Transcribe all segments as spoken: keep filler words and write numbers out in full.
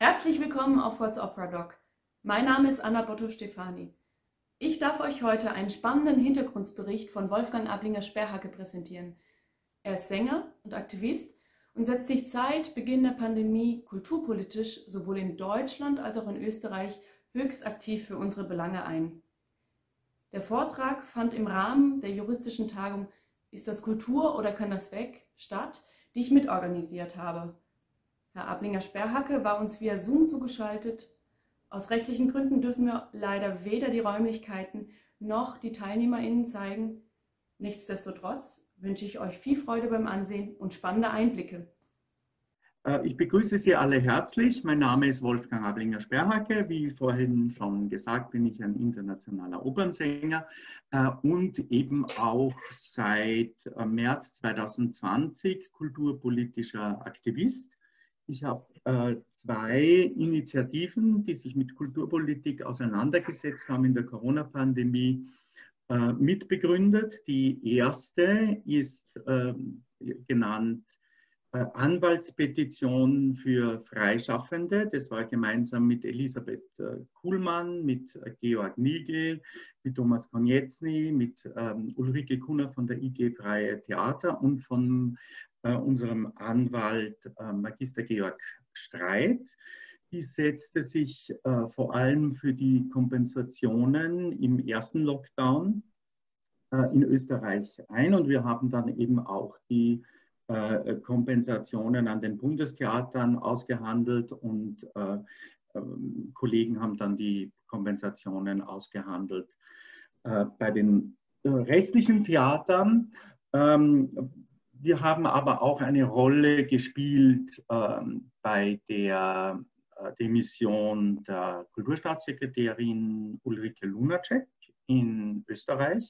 Herzlich willkommen auf What's Opera Doc. Mein Name ist Anna Botto-Stefani. Ich darf euch heute einen spannenden Hintergrundbericht von Wolfgang Ablinger-Sperhacke präsentieren. Er ist Sänger und Aktivist und setzt sich seit Beginn der Pandemie kulturpolitisch sowohl in Deutschland als auch in Österreich höchst aktiv für unsere Belange ein. Der Vortrag fand im Rahmen der juristischen Tagung Ist das Kultur oder kann das weg? Statt, die ich mitorganisiert habe. Herr Ablinger-Sperhacke war uns via Zoom zugeschaltet. Aus rechtlichen Gründen dürfen wir leider weder die Räumlichkeiten noch die TeilnehmerInnen zeigen. Nichtsdestotrotz wünsche ich euch viel Freude beim Ansehen und spannende Einblicke. Ich begrüße Sie alle herzlich. Mein Name ist Wolfgang Ablinger-Sperhacke. Wie vorhin schon gesagt, bin ich ein internationaler Opernsänger und eben auch seit März zweitausendzwanzig kulturpolitischer Aktivist. Ich habe äh, zwei Initiativen, die sich mit Kulturpolitik auseinandergesetzt haben in der Corona-Pandemie, äh, mitbegründet. Die erste ist äh, genannt äh, Anwaltspetition für Freischaffende. Das war gemeinsam mit Elisabeth äh, Kuhlmann, mit äh, Georg Nigl, mit Thomas Konietzny, mit ähm, Ulrike Kunner von der I G Freie Theater und von unserem Anwalt äh, Magister Georg Streit. Die setzte sich äh, vor allem für die Kompensationen im ersten Lockdown äh, in Österreich ein. Und wir haben dann eben auch die äh, Kompensationen an den Bundestheatern ausgehandelt und äh, äh, Kollegen haben dann die Kompensationen ausgehandelt äh, bei den äh, restlichen Theatern. Ähm, Wir haben aber auch eine Rolle gespielt ähm, bei der äh, Demission der Kulturstaatssekretärin Ulrike Lunacek in Österreich.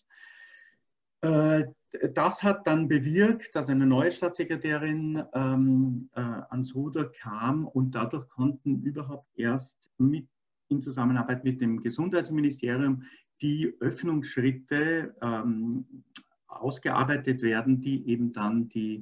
Äh, das hat dann bewirkt, dass eine neue Staatssekretärin ähm, äh, ans Ruder kam und dadurch konnten überhaupt erst mit, in Zusammenarbeit mit dem Gesundheitsministerium die Öffnungsschritte ähm, ausgearbeitet werden, die eben dann die,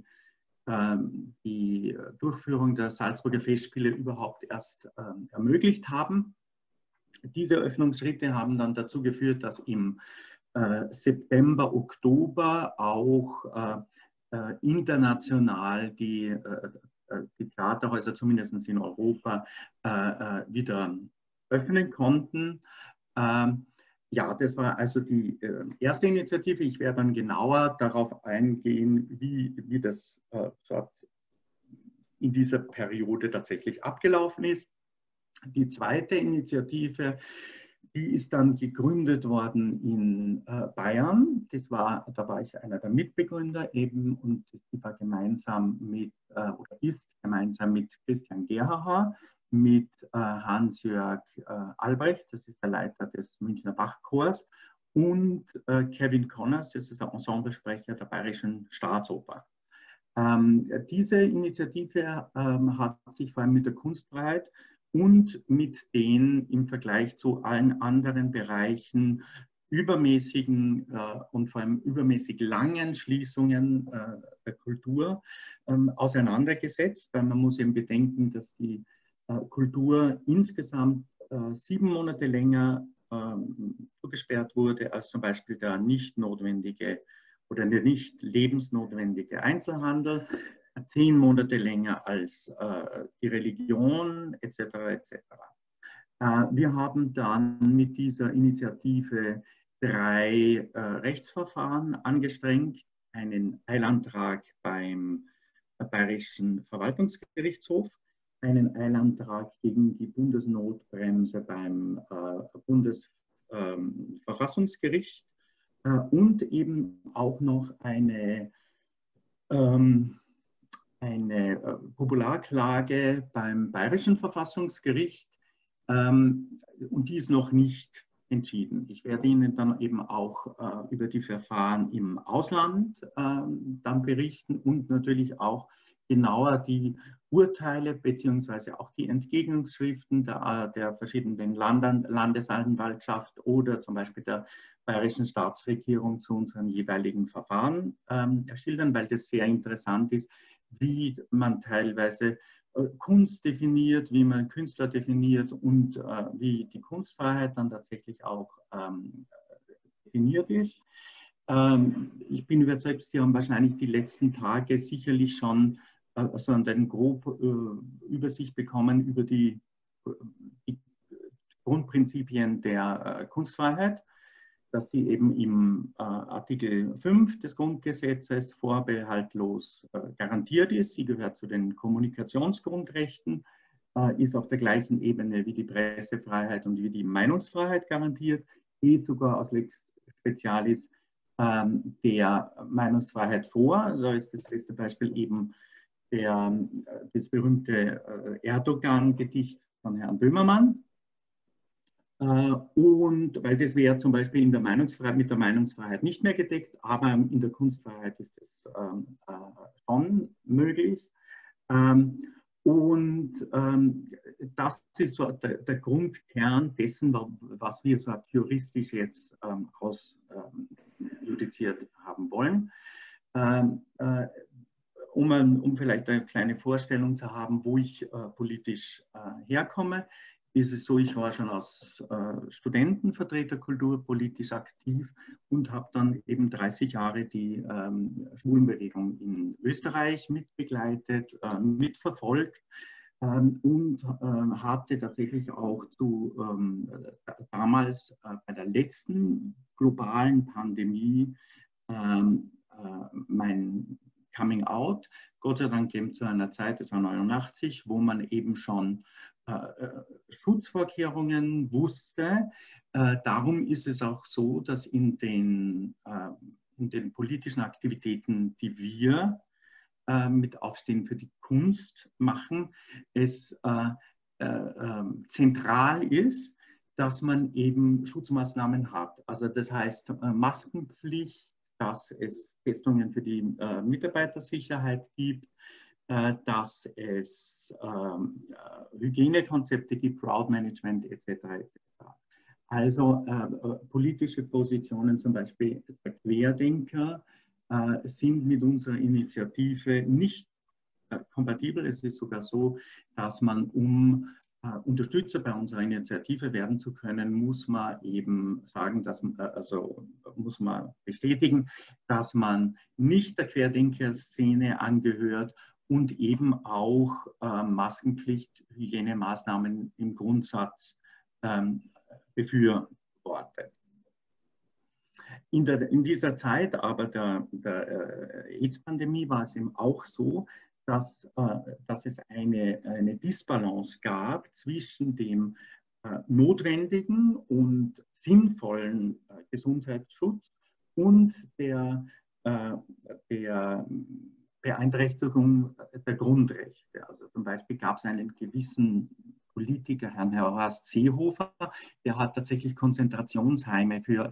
ähm, die Durchführung der Salzburger Festspiele überhaupt erst ähm, ermöglicht haben. Diese Öffnungsschritte haben dann dazu geführt, dass im äh, September, Oktober auch äh, äh, international die, äh, die Theaterhäuser, zumindest in Europa, äh, äh, wieder öffnen konnten. Ähm, Ja, das war also die äh, erste Initiative. Ich werde dann genauer darauf eingehen, wie, wie das äh, dort in dieser Periode tatsächlich abgelaufen ist. Die zweite Initiative, die ist dann gegründet worden in äh, Bayern. Das war, da war ich einer der Mitbegründer eben und die war gemeinsam mit, äh, oder ist gemeinsam mit Christian Gerhaher, mit äh, Hans-Jörg äh, Albrecht, das ist der Leiter des Münchner Bachchors, und äh, Kevin Connors, das ist der Ensemblesprecher der Bayerischen Staatsoper. Ähm, diese Initiative ähm, hat sich vor allem mit der Kunstfreiheit und mit den im Vergleich zu allen anderen Bereichen übermäßigen äh, und vor allem übermäßig langen Schließungen äh, der Kultur ähm, auseinandergesetzt, weil man muss eben bedenken, dass die Kultur insgesamt äh, sieben Monate länger ähm, zugesperrt wurde als zum Beispiel der nicht notwendige oder der nicht lebensnotwendige Einzelhandel, zehn Monate länger als äh, die Religion et cetera et cetera. Äh, wir haben dann mit dieser Initiative drei äh, Rechtsverfahren angestrengt, einen Eilantrag beim Bayerischen Verwaltungsgerichtshof, einen Eilantrag gegen die Bundesnotbremse beim äh, Bundesverfassungsgericht ähm, äh, und eben auch noch eine, ähm, eine äh, Popularklage beim Bayerischen Verfassungsgericht ähm, und die ist noch nicht entschieden. Ich werde Ihnen dann eben auch äh, über die Verfahren im Ausland äh, dann berichten und natürlich auch genauer die Urteile beziehungsweise auch die Entgegnungsschriften der, der verschiedenen Land Landesanwaltschaft oder zum Beispiel der Bayerischen Staatsregierung zu unseren jeweiligen Verfahren ähm, schildern, weil das sehr interessant ist, wie man teilweise Kunst definiert, wie man Künstler definiert und äh, wie die Kunstfreiheit dann tatsächlich auch ähm, definiert ist. Ähm, ich bin überzeugt, Sie haben wahrscheinlich die letzten Tage sicherlich schon äh, so eine grobe äh, Übersicht bekommen über die, die Grundprinzipien der äh, Kunstfreiheit, dass sie eben im äh, Artikel fünf des Grundgesetzes vorbehaltlos äh, garantiert ist. Sie gehört zu den Kommunikationsgrundrechten, äh, ist auf der gleichen Ebene wie die Pressefreiheit und wie die Meinungsfreiheit garantiert, geht sogar aus Lex Specialis ähm, der Meinungsfreiheit vor. Da ist das beste Beispiel eben der, das berühmte äh, Erdogan-Gedicht von Herrn Böhmermann. Und weil das wäre zum Beispiel in der Meinungsfreiheit mit der Meinungsfreiheit nicht mehr gedeckt, aber in der Kunstfreiheit ist es ähm, äh, schon möglich. Ähm, und ähm, das ist so der, der Grundkern dessen, was wir so juristisch jetzt ähm, ausjudiziert ähm, haben wollen. Ähm, äh, um, um vielleicht eine kleine Vorstellung zu haben, wo ich äh, politisch äh, herkomme, ist es so, ich war schon als äh, Studentenvertreterkultur politisch aktiv und habe dann eben dreißig Jahre die ähm, Schwulenbewegung in Österreich mitbegleitet, äh, mitverfolgt ähm, und äh, hatte tatsächlich auch zu ähm, damals äh, bei der letzten globalen Pandemie ähm, äh, mein Coming Out, Gott sei Dank eben zu einer Zeit, das war neunundachtzig, wo man eben schon Äh, Schutzvorkehrungen wusste. Äh, darum ist es auch so, dass in den, äh, in den politischen Aktivitäten, die wir äh, mit Aufstehen für die Kunst machen, es äh, äh, zentral ist, dass man eben Schutzmaßnahmen hat. Also das heißt äh, Maskenpflicht, dass es Testungen für die äh, Mitarbeitersicherheit gibt, dass es ähm, Hygienekonzepte gibt, Crowdmanagement et cetera et cetera. Also äh, politische Positionen, zum Beispiel der Querdenker, äh, sind mit unserer Initiative nicht äh, kompatibel. Es ist sogar so, dass man, um äh, Unterstützer bei unserer Initiative werden zu können, muss man eben sagen, dass man, also muss man bestätigen, dass man nicht der Querdenker-Szene angehört und eben auch äh, Maskenpflicht, Hygienemaßnahmen im Grundsatz ähm, befürwortet. In, der, in dieser Zeit aber der, der äh, AIDS-Pandemie war es eben auch so, dass, äh, dass es eine, eine Disbalance gab zwischen dem äh, notwendigen und sinnvollen äh, Gesundheitsschutz und der, äh, der Beeinträchtigung der Grundrechte. Also zum Beispiel gab es einen gewissen Politiker, Herrn Horst Seehofer, der hat tatsächlich Konzentrationsheime für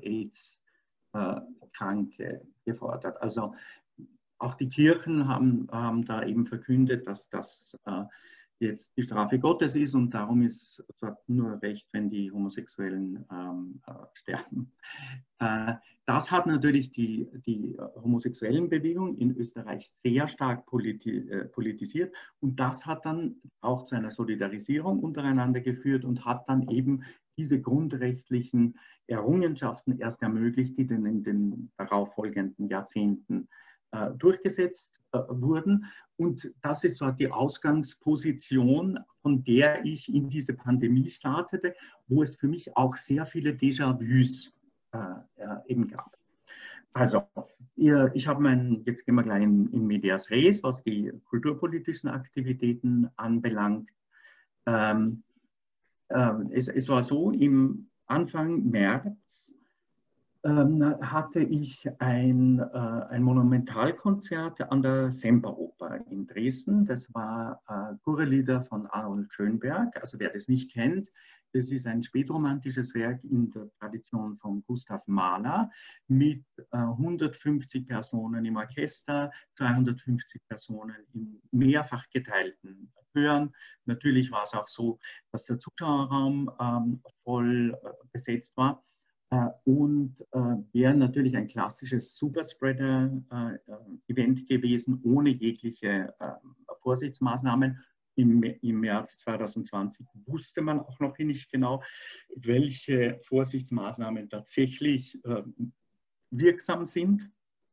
AIDS-Kranke gefordert. Also auch die Kirchen haben, haben da eben verkündet, dass das äh, jetzt die Strafe Gottes ist und darum ist es nur recht, wenn die Homosexuellen ähm, äh, sterben. Äh, das hat natürlich die, die homosexuellen Bewegung in Österreich sehr stark politi äh, politisiert und das hat dann auch zu einer Solidarisierung untereinander geführt und hat dann eben diese grundrechtlichen Errungenschaften erst ermöglicht, die dann in den darauffolgenden Jahrzehnten äh, durchgesetzt äh, wurden. Und das ist so die Ausgangsposition, von der ich in diese Pandemie startete, wo es für mich auch sehr viele Déjà-vus äh, eben gab. Also, ihr, ich habe mein, jetzt gehen wir gleich in, in medias res, was die kulturpolitischen Aktivitäten anbelangt. Ähm, äh, es, es war so, im Anfang März ähm, hatte ich ein, äh, ein Monumentalkonzert an der Semperoper in Dresden. Das war äh, Chorlieder von Arnold Schönberg. Also wer das nicht kennt, das ist ein spätromantisches Werk in der Tradition von Gustav Mahler mit äh, hundertfünfzig Personen im Orchester, zweihundertfünfzig Personen in mehrfach geteilten Chören. Natürlich war es auch so, dass der Zuschauerraum ähm, voll äh, besetzt war. Und äh, wäre natürlich ein klassisches Superspreader-Event äh, gewesen, ohne jegliche äh, Vorsichtsmaßnahmen. im, im März zweitausendzwanzig wusste man auch noch nicht genau, welche Vorsichtsmaßnahmen tatsächlich äh, wirksam sind.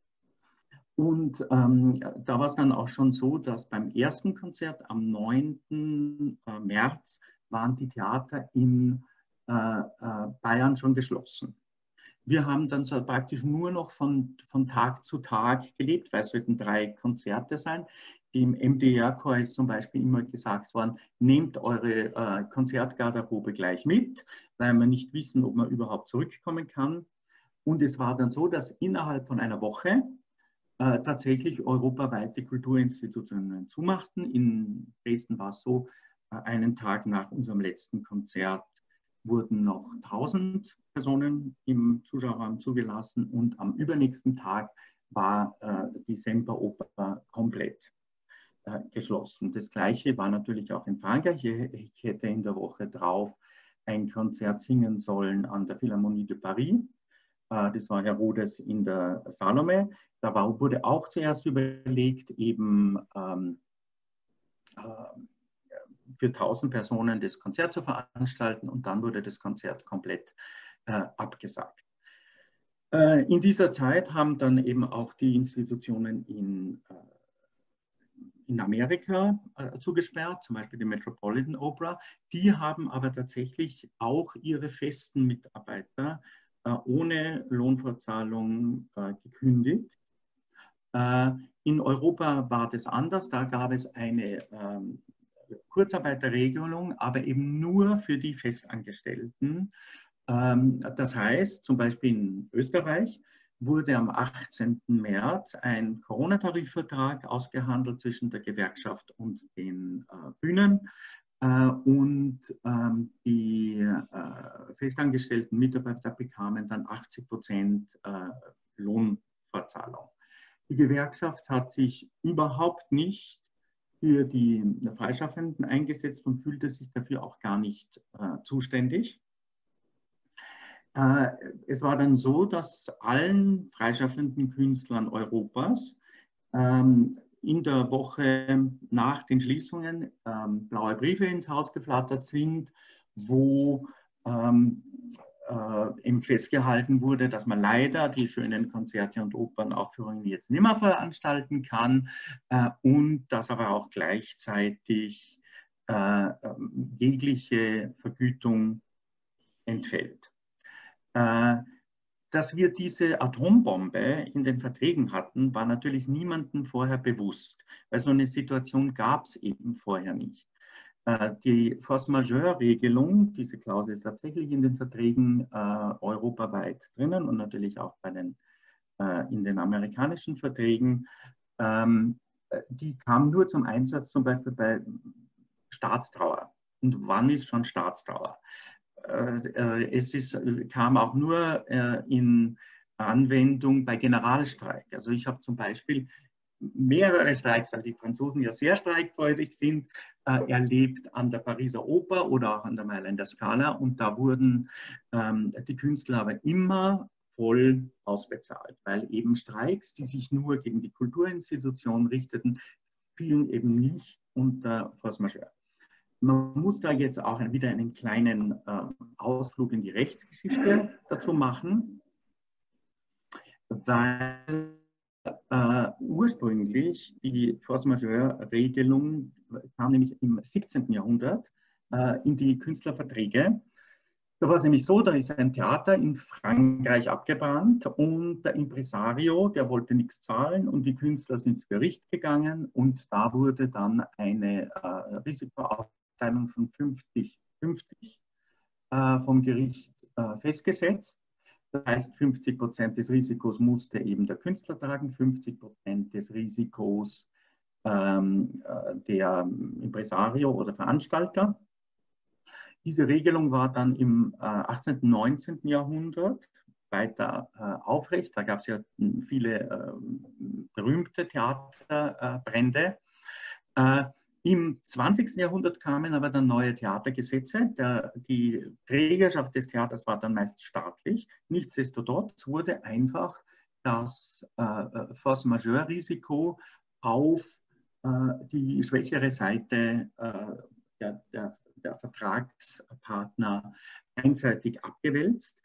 Und ähm, da war es dann auch schon so, dass beim ersten Konzert am neunten März waren die Theater in äh, äh, Bayern schon geschlossen. Wir haben dann so praktisch nur noch von, von Tag zu Tag gelebt, weil es sollten drei Konzerte sein. Im M D R-Chor ist zum Beispiel immer gesagt worden, nehmt eure äh, Konzertgarderobe gleich mit, weil wir nicht wissen, ob man überhaupt zurückkommen kann. Und es war dann so, dass innerhalb von einer Woche äh, tatsächlich europaweite Kulturinstitutionen zumachten. In Dresden war es so, äh, einen Tag nach unserem letzten Konzert wurden noch tausend Personen im Zuschauerraum zugelassen und am übernächsten Tag war äh, die Semperoper komplett äh, geschlossen. Das Gleiche war natürlich auch in Frankreich. Ich hätte in der Woche drauf ein Konzert singen sollen an der Philharmonie de Paris. Äh, das war Herr Rodes in der Salome. Da war, wurde auch zuerst überlegt, eben ähm, äh, für tausend Personen das Konzert zu veranstalten und dann wurde das Konzert komplett äh, abgesagt. Äh, in dieser Zeit haben dann eben auch die Institutionen in, äh, in Amerika äh, zugesperrt, zum Beispiel die Metropolitan Opera. Die haben aber tatsächlich auch ihre festen Mitarbeiter äh, ohne Lohnfortzahlung äh, gekündigt. Äh, in Europa war das anders, da gab es eine ähm, Kurzarbeiterregelung, aber eben nur für die Festangestellten. Ähm, das heißt, zum Beispiel in Österreich wurde am achtzehnten März ein Corona-Tarifvertrag ausgehandelt zwischen der Gewerkschaft und den äh, Bühnen. Äh, und ähm, die äh, festangestellten Mitarbeiter bekamen dann achtzig Prozent äh, Lohnfortzahlung. Die Gewerkschaft hat sich überhaupt nicht für die Freischaffenden eingesetzt und fühlte sich dafür auch gar nicht äh, zuständig. Äh, es war dann so, dass allen freischaffenden Künstlern Europas ähm, in der Woche nach den Schließungen ähm, blaue Briefe ins Haus geflattert sind, wo ähm, äh, eben festgehalten wurde, dass man leider die schönen Konzerte und Opernaufführungen jetzt nicht mehr veranstalten kann äh, und dass aber auch gleichzeitig äh, jegliche Vergütung entfällt. Äh, dass wir diese Atombombe in den Verträgen hatten, war natürlich niemandem vorher bewusst, weil so eine Situation gab es eben vorher nicht. Die Force-Majeure-Regelung, diese Klausel ist tatsächlich in den Verträgen äh, europaweit drinnen und natürlich auch bei den, äh, in den amerikanischen Verträgen. Ähm, die kam nur zum Einsatz zum Beispiel bei Staatstrauer. Und wann ist schon Staatstrauer? Äh, es ist, kam auch nur äh, in Anwendung bei Generalstreik. Also ich habe zum Beispiel mehrere Streiks, weil die Franzosen ja sehr streikfreudig sind, äh, erlebt an der Pariser Oper oder auch an der Mailänder Scala. Und da wurden ähm, die Künstler aber immer voll ausbezahlt, weil eben Streiks, die sich nur gegen die Kulturinstitution richteten, fielen eben nicht unter Force Majeure. Man muss da jetzt auch wieder einen kleinen äh, Ausflug in die Rechtsgeschichte dazu machen, weil äh, ursprünglich die Force-Majeure-Regelung kam nämlich im siebzehnten Jahrhundert äh, in die Künstlerverträge. Da war es nämlich so, da ist ein Theater in Frankreich abgebrannt und der Impresario, der wollte nichts zahlen und die Künstler sind ins Gericht gegangen und da wurde dann eine äh, Risikoaufteilung von fünfzig fünfzig äh, vom Gericht äh, festgesetzt. Das heißt, fünfzig Prozent des Risikos musste eben der Künstler tragen, fünfzig Prozent des Risikos ähm, der Impresario oder Veranstalter. Diese Regelung war dann im äh, achtzehnten, neunzehnten Jahrhundert weiter äh, aufrecht. Da gab es ja viele äh, berühmte Theaterbrände. Äh, Im zwanzigsten Jahrhundert kamen aber dann neue Theatergesetze. Der, die Trägerschaft des Theaters war dann meist staatlich. Nichtsdestotrotz wurde einfach das äh, Force-Majeure-Risiko auf die schwächere Seite der, der, der Vertragspartner einseitig abgewälzt.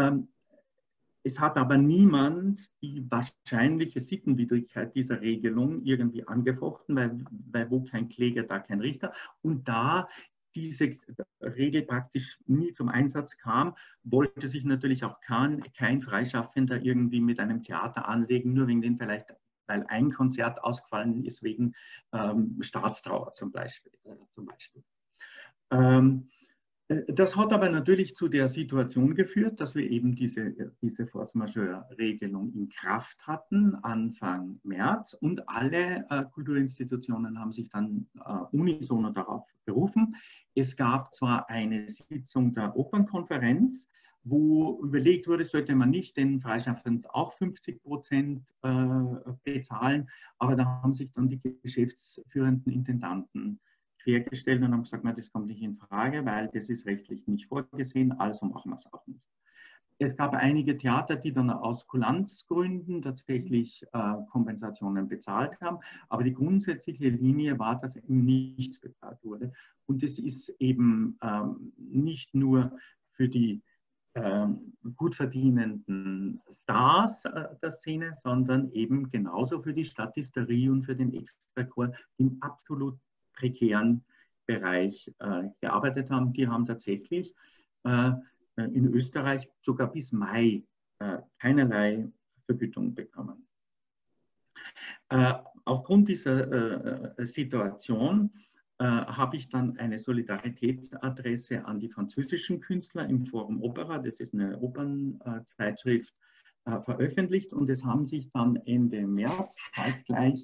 Es hat aber niemand die wahrscheinliche Sittenwidrigkeit dieser Regelung irgendwie angefochten, weil, weil wo kein Kläger, da kein Richter. Und da diese Regel praktisch nie zum Einsatz kam, wollte sich natürlich auch kein, kein Freischaffender irgendwie mit einem Theater anlegen, nur wegen den vielleicht, weil ein Konzert ausgefallen ist wegen ähm, Staatstrauer zum Beispiel. Äh, zum Beispiel. Ähm, Das hat aber natürlich zu der Situation geführt, dass wir eben diese, diese Force Majeure-Regelung in Kraft hatten, Anfang März, und alle äh, Kulturinstitutionen haben sich dann äh, unisono darauf berufen. Es gab zwar eine Sitzung der Opernkonferenz, wo überlegt wurde, sollte man nicht den Freischaffenden auch fünfzig Prozent äh, bezahlen, aber da haben sich dann die geschäftsführenden Intendanten quergestellt und haben gesagt, na, das kommt nicht in Frage, weil das ist rechtlich nicht vorgesehen, also machen wir es auch nicht. Es gab einige Theater, die dann aus Kulanzgründen tatsächlich äh, Kompensationen bezahlt haben, aber die grundsätzliche Linie war, dass eben nichts bezahlt wurde. Und das ist eben ähm, nicht nur für die ähm, gut verdienenden Stars äh, der Szene, sondern eben genauso für die Statisterie und für den Extrachor im absolut prekären Bereich äh, gearbeitet haben. Die haben tatsächlich äh, in Österreich sogar bis Mai äh, keinerlei Vergütung bekommen. Äh, aufgrund dieser äh, Situation äh, habe ich dann eine Solidaritätsadresse an die französischen Künstler im Forum Opera, das ist eine Opernzeitschrift, äh, veröffentlicht, und es haben sich dann Ende März zeitgleich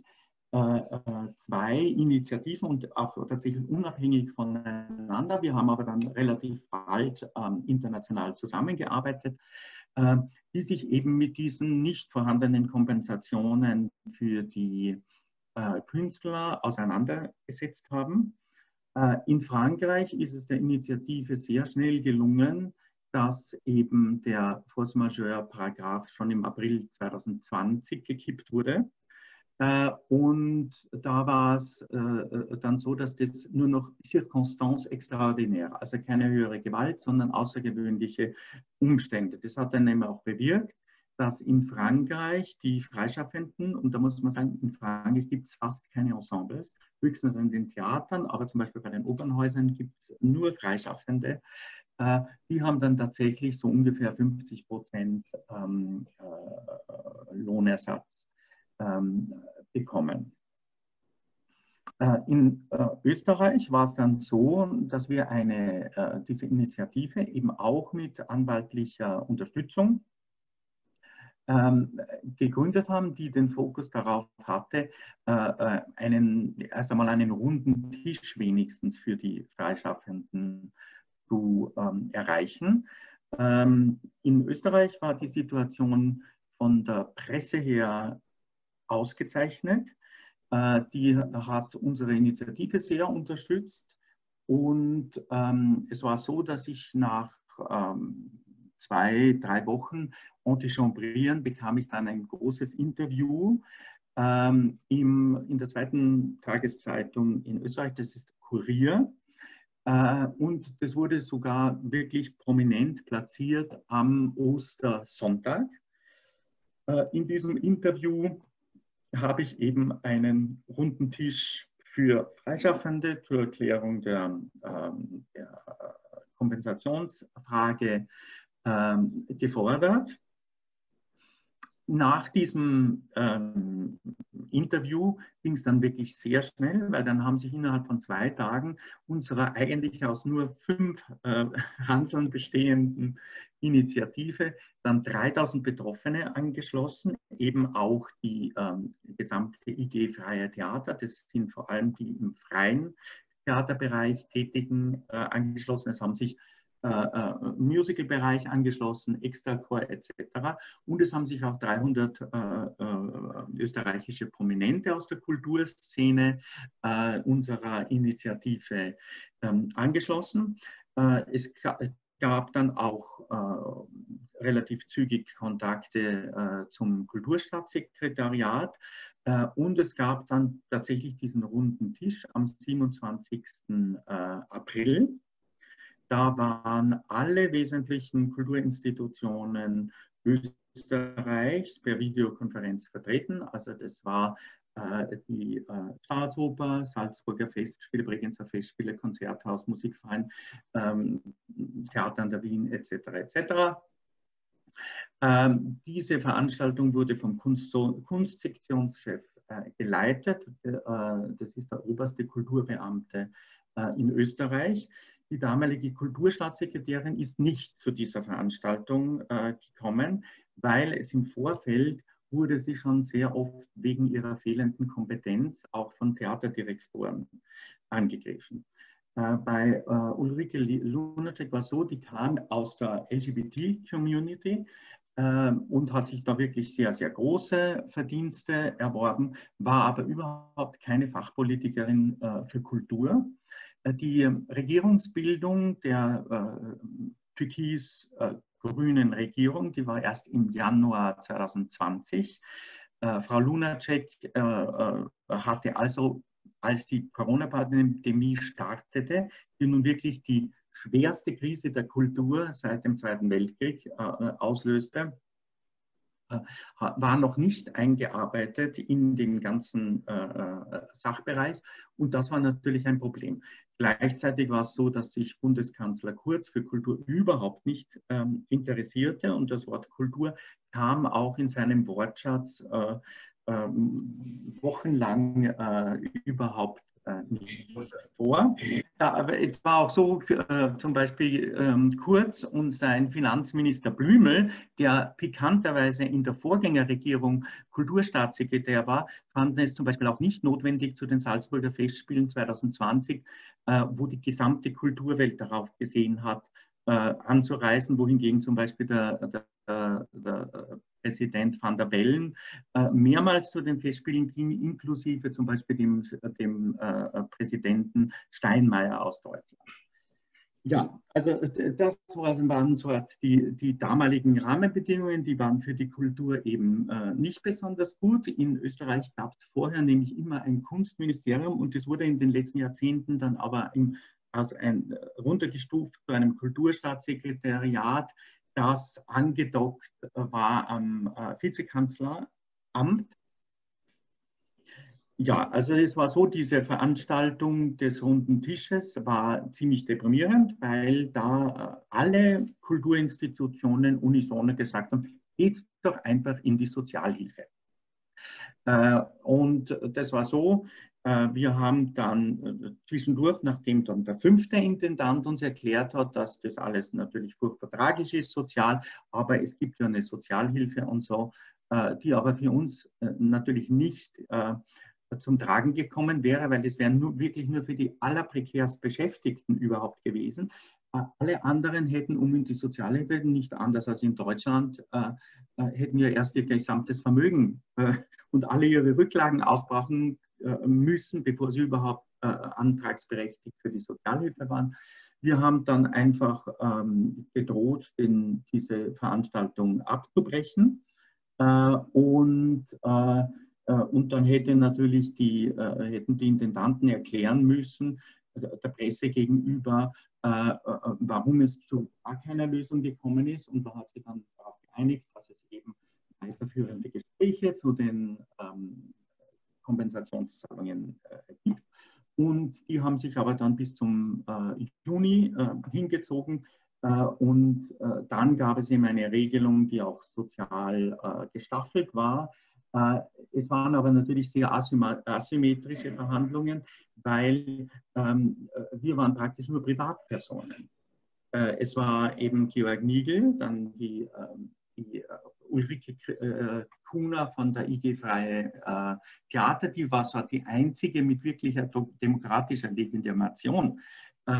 zwei Initiativen und auch tatsächlich unabhängig voneinander. Wir haben aber dann relativ bald ähm, international zusammengearbeitet, äh, die sich eben mit diesen nicht vorhandenen Kompensationen für die äh, Künstler auseinandergesetzt haben. Äh, in Frankreich ist es der Initiative sehr schnell gelungen, dass eben der Force Majeure-Paragraph schon im April zweitausendzwanzig gekippt wurde. Und da war es äh, dann so, dass das nur noch Circonstance extraordinaire, also keine höhere Gewalt, sondern außergewöhnliche Umstände. Das hat dann eben auch bewirkt, dass in Frankreich die Freischaffenden, und da muss man sagen, in Frankreich gibt es fast keine Ensembles, höchstens in den Theatern, aber zum Beispiel bei den Opernhäusern gibt es nur Freischaffende. Äh, die haben dann tatsächlich so ungefähr fünfzig Prozent ähm, äh, Lohnersatz bekommen. In Österreich war es dann so, dass wir eine, diese Initiative eben auch mit anwaltlicher Unterstützung gegründet haben, die den Fokus darauf hatte, einen, erst einmal einen runden Tisch wenigstens für die Freischaffenden zu erreichen. In Österreich war die Situation von der Presse her ausgezeichnet. Die hat unsere Initiative sehr unterstützt, und ähm, es war so, dass ich nach ähm, zwei, drei Wochen Antichambrieren bekam ich dann ein großes Interview ähm, im, in der zweiten Tageszeitung in Österreich, das ist Kurier, äh, und das wurde sogar wirklich prominent platziert am Ostersonntag. Äh, in diesem Interview habe ich eben einen runden Tisch für Freischaffende zur Erklärung der, ähm, der Kompensationsfrage ähm, gefordert. Nach diesem ähm, Interview ging es dann wirklich sehr schnell, weil dann haben sich innerhalb von zwei Tagen unserer eigentlich aus nur fünf äh, Hanseln bestehenden Initiative dann dreitausend Betroffene angeschlossen, eben auch die ähm, gesamte I G Freie Theater, das sind vor allem die im freien Theaterbereich Tätigen äh, angeschlossen. Es haben sich Uh, Musical-Bereich angeschlossen, Extrachor et cetera. Und es haben sich auch dreihundert uh, uh, österreichische Prominente aus der Kulturszene uh, unserer Initiative um, angeschlossen. Uh, es gab dann auch relativ zügig Kontakte äh, zum Kulturstaatssekretariat äh, und es gab dann tatsächlich diesen runden Tisch am siebenundzwanzigsten April. Da waren alle wesentlichen Kulturinstitutionen Österreichs per Videokonferenz vertreten. Also das war äh, die äh, Staatsoper, Salzburger Festspiele, Bregenzer Festspiele, Konzerthaus, Musikverein, ähm, Theater an der Wien et cetera et cetera. Ähm, diese Veranstaltung wurde vom Kunst Kunstsektionschef äh, geleitet. Äh, das ist der oberste Kulturbeamte äh, in Österreich. Die damalige Kulturstaatssekretärin ist nicht zu dieser Veranstaltung äh, gekommen, weil es im Vorfeld wurde sie schon sehr oft wegen ihrer fehlenden Kompetenz auch von Theaterdirektoren angegriffen. Äh, bei äh, Ulrike Lunacek war es so, die kam aus der L G B T-Community äh, und hat sich da wirklich sehr, sehr große Verdienste erworben, war aber überhaupt keine Fachpolitikerin äh, für Kultur. Die Regierungsbildung der äh, türkis-grünen äh, Regierung, die war erst im Januar zweitausendzwanzig. Äh, Frau Lunacek äh, äh, hatte also, als die Corona-Pandemie startete, die nun wirklich die schwerste Krise der Kultur seit dem Zweiten Weltkrieg äh, auslöste, war noch nicht eingearbeitet in den ganzen äh, Sachbereich und das war natürlich ein Problem. Gleichzeitig war es so, dass sich Bundeskanzler Kurz für Kultur überhaupt nicht ähm, interessierte und das Wort Kultur kam auch in seinem Wortschatz äh, äh, wochenlang äh, überhaupt äh, nicht vor. Ja, aber es war auch so, für, äh, zum Beispiel ähm, Kurz und sein Finanzminister Blümel, der pikanterweise in der Vorgängerregierung Kulturstaatssekretär war, fanden es zum Beispiel auch nicht notwendig, zu den Salzburger Festspielen zweitausendzwanzig, äh, wo die gesamte Kulturwelt darauf gesehen hat, äh, anzureisen, wohingegen zum Beispiel der, der, der, der Präsident van der Bellen äh, mehrmals zu den Festspielen ging, inklusive zum Beispiel dem, dem äh, Präsidenten Steinmeier aus Deutschland. Ja, also das waren so die, die damaligen Rahmenbedingungen, die waren für die Kultur eben äh, nicht besonders gut. In Österreich gab es vorher nämlich immer ein Kunstministerium und das wurde in den letzten Jahrzehnten dann aber im, aus ein, runtergestuft zu einem Kulturstaatssekretariat, das angedockt war am äh, Vizekanzleramt. Ja, also es war so, diese Veranstaltung des runden Tisches war ziemlich deprimierend, weil da alle Kulturinstitutionen unisono gesagt haben, geht doch einfach in die Sozialhilfe. Und das war so, wir haben dann zwischendurch, nachdem dann der fünfte Intendant uns erklärt hat, dass das alles natürlich furchtbar tragisch ist, sozial, aber es gibt ja eine Sozialhilfe und so, die aber für uns natürlich nicht zum Tragen gekommen wäre, weil das wäre nur, wirklich nur für die allerprekärst Beschäftigten überhaupt gewesen. Alle anderen hätten, um in die Sozialhilfe, nicht anders als in Deutschland, äh, hätten ja erst ihr gesamtes Vermögen äh, und alle ihre Rücklagen aufbrauchen äh, müssen, bevor sie überhaupt äh, antragsberechtigt für die Sozialhilfe waren. Wir haben dann einfach ähm, gedroht, den, diese Veranstaltung abzubrechen äh, und äh, Und dann hätte natürlich die, äh, hätten die Intendanten erklären müssen, der Presse gegenüber, äh, warum es zu gar keiner Lösung gekommen ist. Und man hat sich dann darauf geeinigt, dass es eben weiterführende Gespräche zu den ähm, Kompensationszahlungen äh, gibt. Und die haben sich aber dann bis zum äh, Juni äh, hingezogen. Äh, und äh, dann gab es eben eine Regelung, die auch sozial äh, gestaffelt war. Es waren aber natürlich sehr asymmetrische Verhandlungen, weil ähm, wir waren praktisch nur Privatpersonen. Äh, es war eben Georg Nigl, dann die, ähm, die äh, Ulrike äh, Kuhner von der I G Freie äh, Theater, die war so die einzige mit wirklicher demokratischer Legitimation. Äh,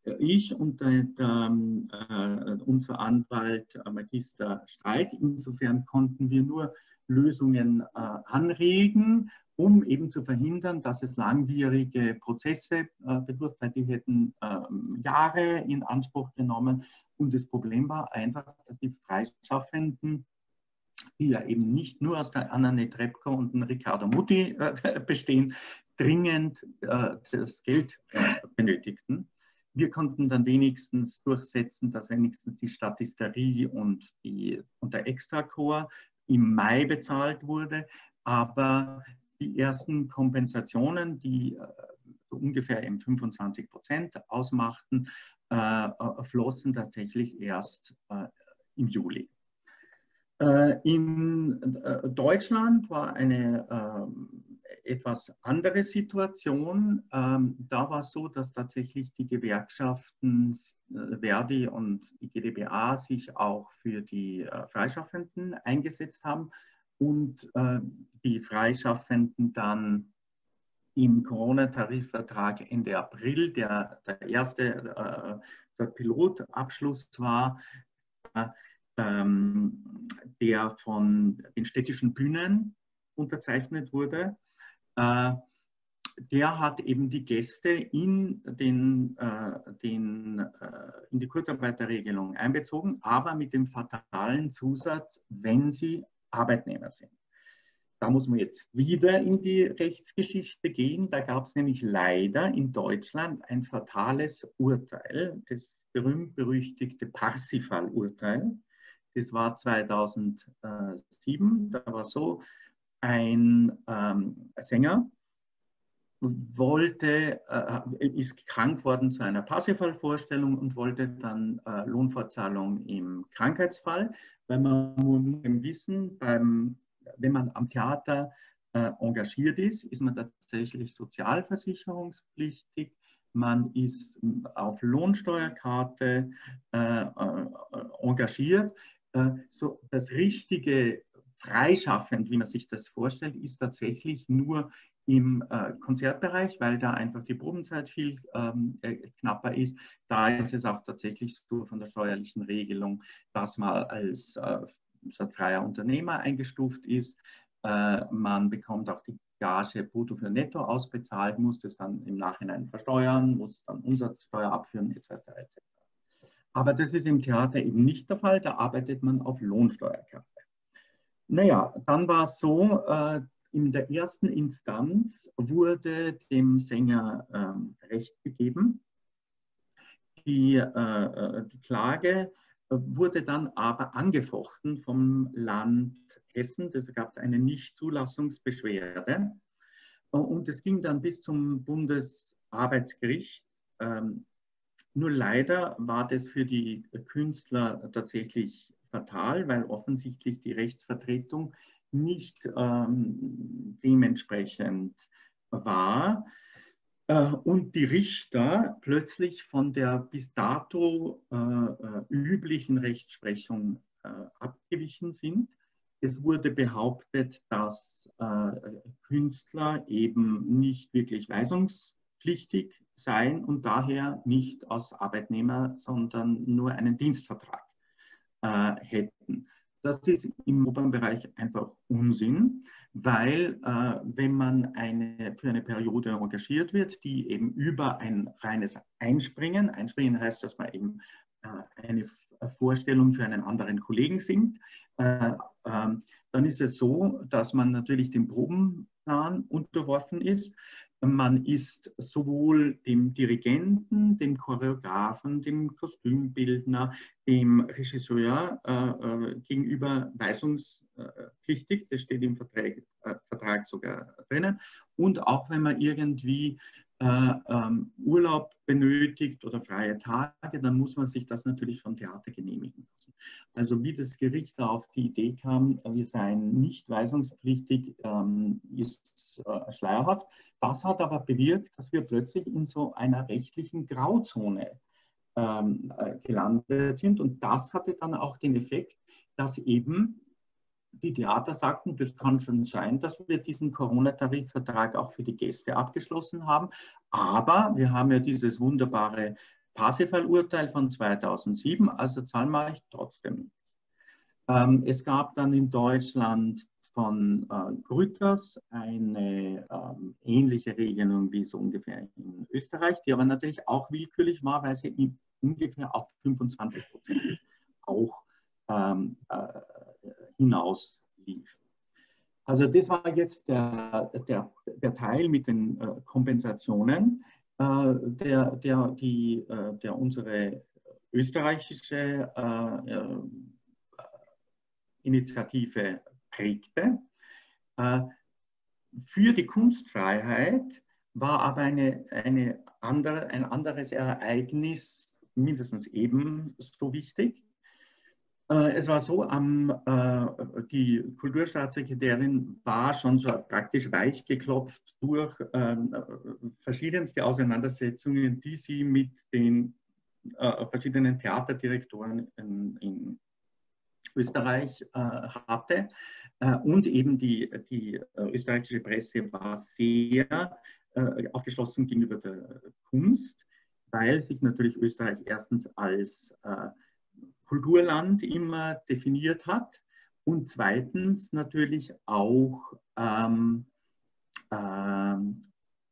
ich und der, der, äh, unser Anwalt äh, Magister Streit. Insofern konnten wir nur Lösungen äh, anregen, um eben zu verhindern, dass es langwierige Prozesse äh, bedurft, weil die hätten äh, Jahre in Anspruch genommen. Und das Problem war einfach, dass die Freischaffenden, die ja eben nicht nur aus der Anna Netrebko und dem Riccardo Muti äh, bestehen, dringend äh, das Geld äh, benötigten. Wir konnten dann wenigstens durchsetzen, dass wenigstens die Statisterie und, die, und der Extrachor im Mai bezahlt wurde, aber die ersten Kompensationen, die äh, so ungefähr eben fünfundzwanzig Prozent ausmachten, äh, flossen tatsächlich erst äh, im Juli. In Deutschland war eine äh, etwas andere Situation. Ähm, da war es so, dass tatsächlich die Gewerkschaften äh, Verdi und die G d B A sich auch für die äh, Freischaffenden eingesetzt haben und äh, die Freischaffenden dann im Corona-Tarifvertrag Ende April, der, der erste äh, der Pilotabschluss war, äh, der von den städtischen Bühnen unterzeichnet wurde, äh, der hat eben die Gäste in, den, äh, den, äh, in die Kurzarbeiterregelung einbezogen, aber mit dem fatalen Zusatz, wenn sie Arbeitnehmer sind. Da muss man jetzt wieder in die Rechtsgeschichte gehen. Da gab es nämlich leider in Deutschland ein fatales Urteil, das berühmt-berüchtigte Parsifal-Urteil. Das war zweitausendsieben. Da war so, ein ähm, Sänger wollte, äh, ist krank worden zu einer Parsifal-Vorstellung und wollte dann äh, Lohnfortzahlung im Krankheitsfall, weil man muss wissen, beim, wenn man am Theater äh, engagiert ist, ist man tatsächlich sozialversicherungspflichtig. Man ist auf Lohnsteuerkarte äh, äh, engagiert. Äh, so das richtige freischaffend, wie man sich das vorstellt, ist tatsächlich nur im äh, Konzertbereich, weil da einfach die Probenzeit viel ähm, äh, knapper ist. Da ist es auch tatsächlich so von der steuerlichen Regelung, dass man als äh, freier Unternehmer eingestuft ist. Äh, man bekommt auch die Gage brutto für netto ausbezahlt, muss das dann im Nachhinein versteuern, muss dann Umsatzsteuer abführen, et cetera et cetera. Aber das ist im Theater eben nicht der Fall, da arbeitet man auf Lohnsteuerkarte. Naja, dann war es so, äh, in der ersten Instanz wurde dem Sänger ähm, Recht gegeben. Die, äh, die Klage wurde dann aber angefochten vom Land Hessen. Da gab es eine Nichtzulassungsbeschwerde. Und es ging dann bis zum Bundesarbeitsgericht. Ähm, nur leider war das für die Künstler tatsächlich fatal, weil offensichtlich die Rechtsvertretung nicht ähm, dementsprechend war äh, und die Richter plötzlich von der bis dato äh, üblichen Rechtsprechung äh, abgewichen sind. Es wurde behauptet, dass äh, Künstler eben nicht wirklich weisungspflichtig seien und daher nicht als Arbeitnehmer, sondern nur einen Dienstvertrag äh, hätten. Das ist im Opernbereich einfach Unsinn, weil äh, wenn man eine, für eine Periode engagiert wird, die eben über ein reines Einspringen, Einspringen heißt, dass man eben äh, eine Vorstellung für einen anderen Kollegen singt, äh, äh, dann ist es so, dass man natürlich dem Probenplan unterworfen ist. Man ist sowohl dem Dirigenten, dem Choreografen, dem Kostümbildner, dem Regisseur äh, gegenüber weisungspflichtig. Das steht im Vertrag, äh, Vertrag sogar drinnen. Und auch wenn man irgendwie äh, ähm, Urlaub benötigt oder freie Tage, dann muss man sich das natürlich vom Theater genehmigen lassen. Also wie das Gericht da auf die Idee kam, wir seien nicht weisungspflichtig, ähm, ist äh, schleierhaft. Das hat aber bewirkt, dass wir plötzlich in so einer rechtlichen Grauzone ähm, äh, gelandet sind. Und das hatte dann auch den Effekt, dass eben die Theater sagten, das kann schon sein, dass wir diesen Corona-Tarifvertrag auch für die Gäste abgeschlossen haben. Aber wir haben ja dieses wunderbare Parsifal-Urteil von zweitausendsieben, also zahlen mache ich trotzdem nichts. Ähm, es gab dann in Deutschland von äh, Grütters eine ähm, ähnliche Regelung wie so ungefähr in Österreich, die aber natürlich auch willkürlich war, weil sie ungefähr auf fünfundzwanzig Prozent auch ähm, äh, hinaus lief. Also das war jetzt der, der, der Teil mit den äh, Kompensationen, äh, der, der, die, äh, der unsere österreichische äh, äh, Initiative prägte. Äh, für die Kunstfreiheit war aber eine, eine andere, ein anderes Ereignis mindestens ebenso wichtig. Es war so, am, äh, die Kulturstaatssekretärin war schon so praktisch weich geklopft durch äh, verschiedenste Auseinandersetzungen, die sie mit den äh, verschiedenen Theaterdirektoren in, in Österreich äh, hatte. Äh, und eben die, die äh, österreichische Presse war sehr äh, aufgeschlossen gegenüber der Kunst, weil sich natürlich Österreich erstens als äh, Kulturland immer definiert hat und zweitens natürlich auch ähm, ähm,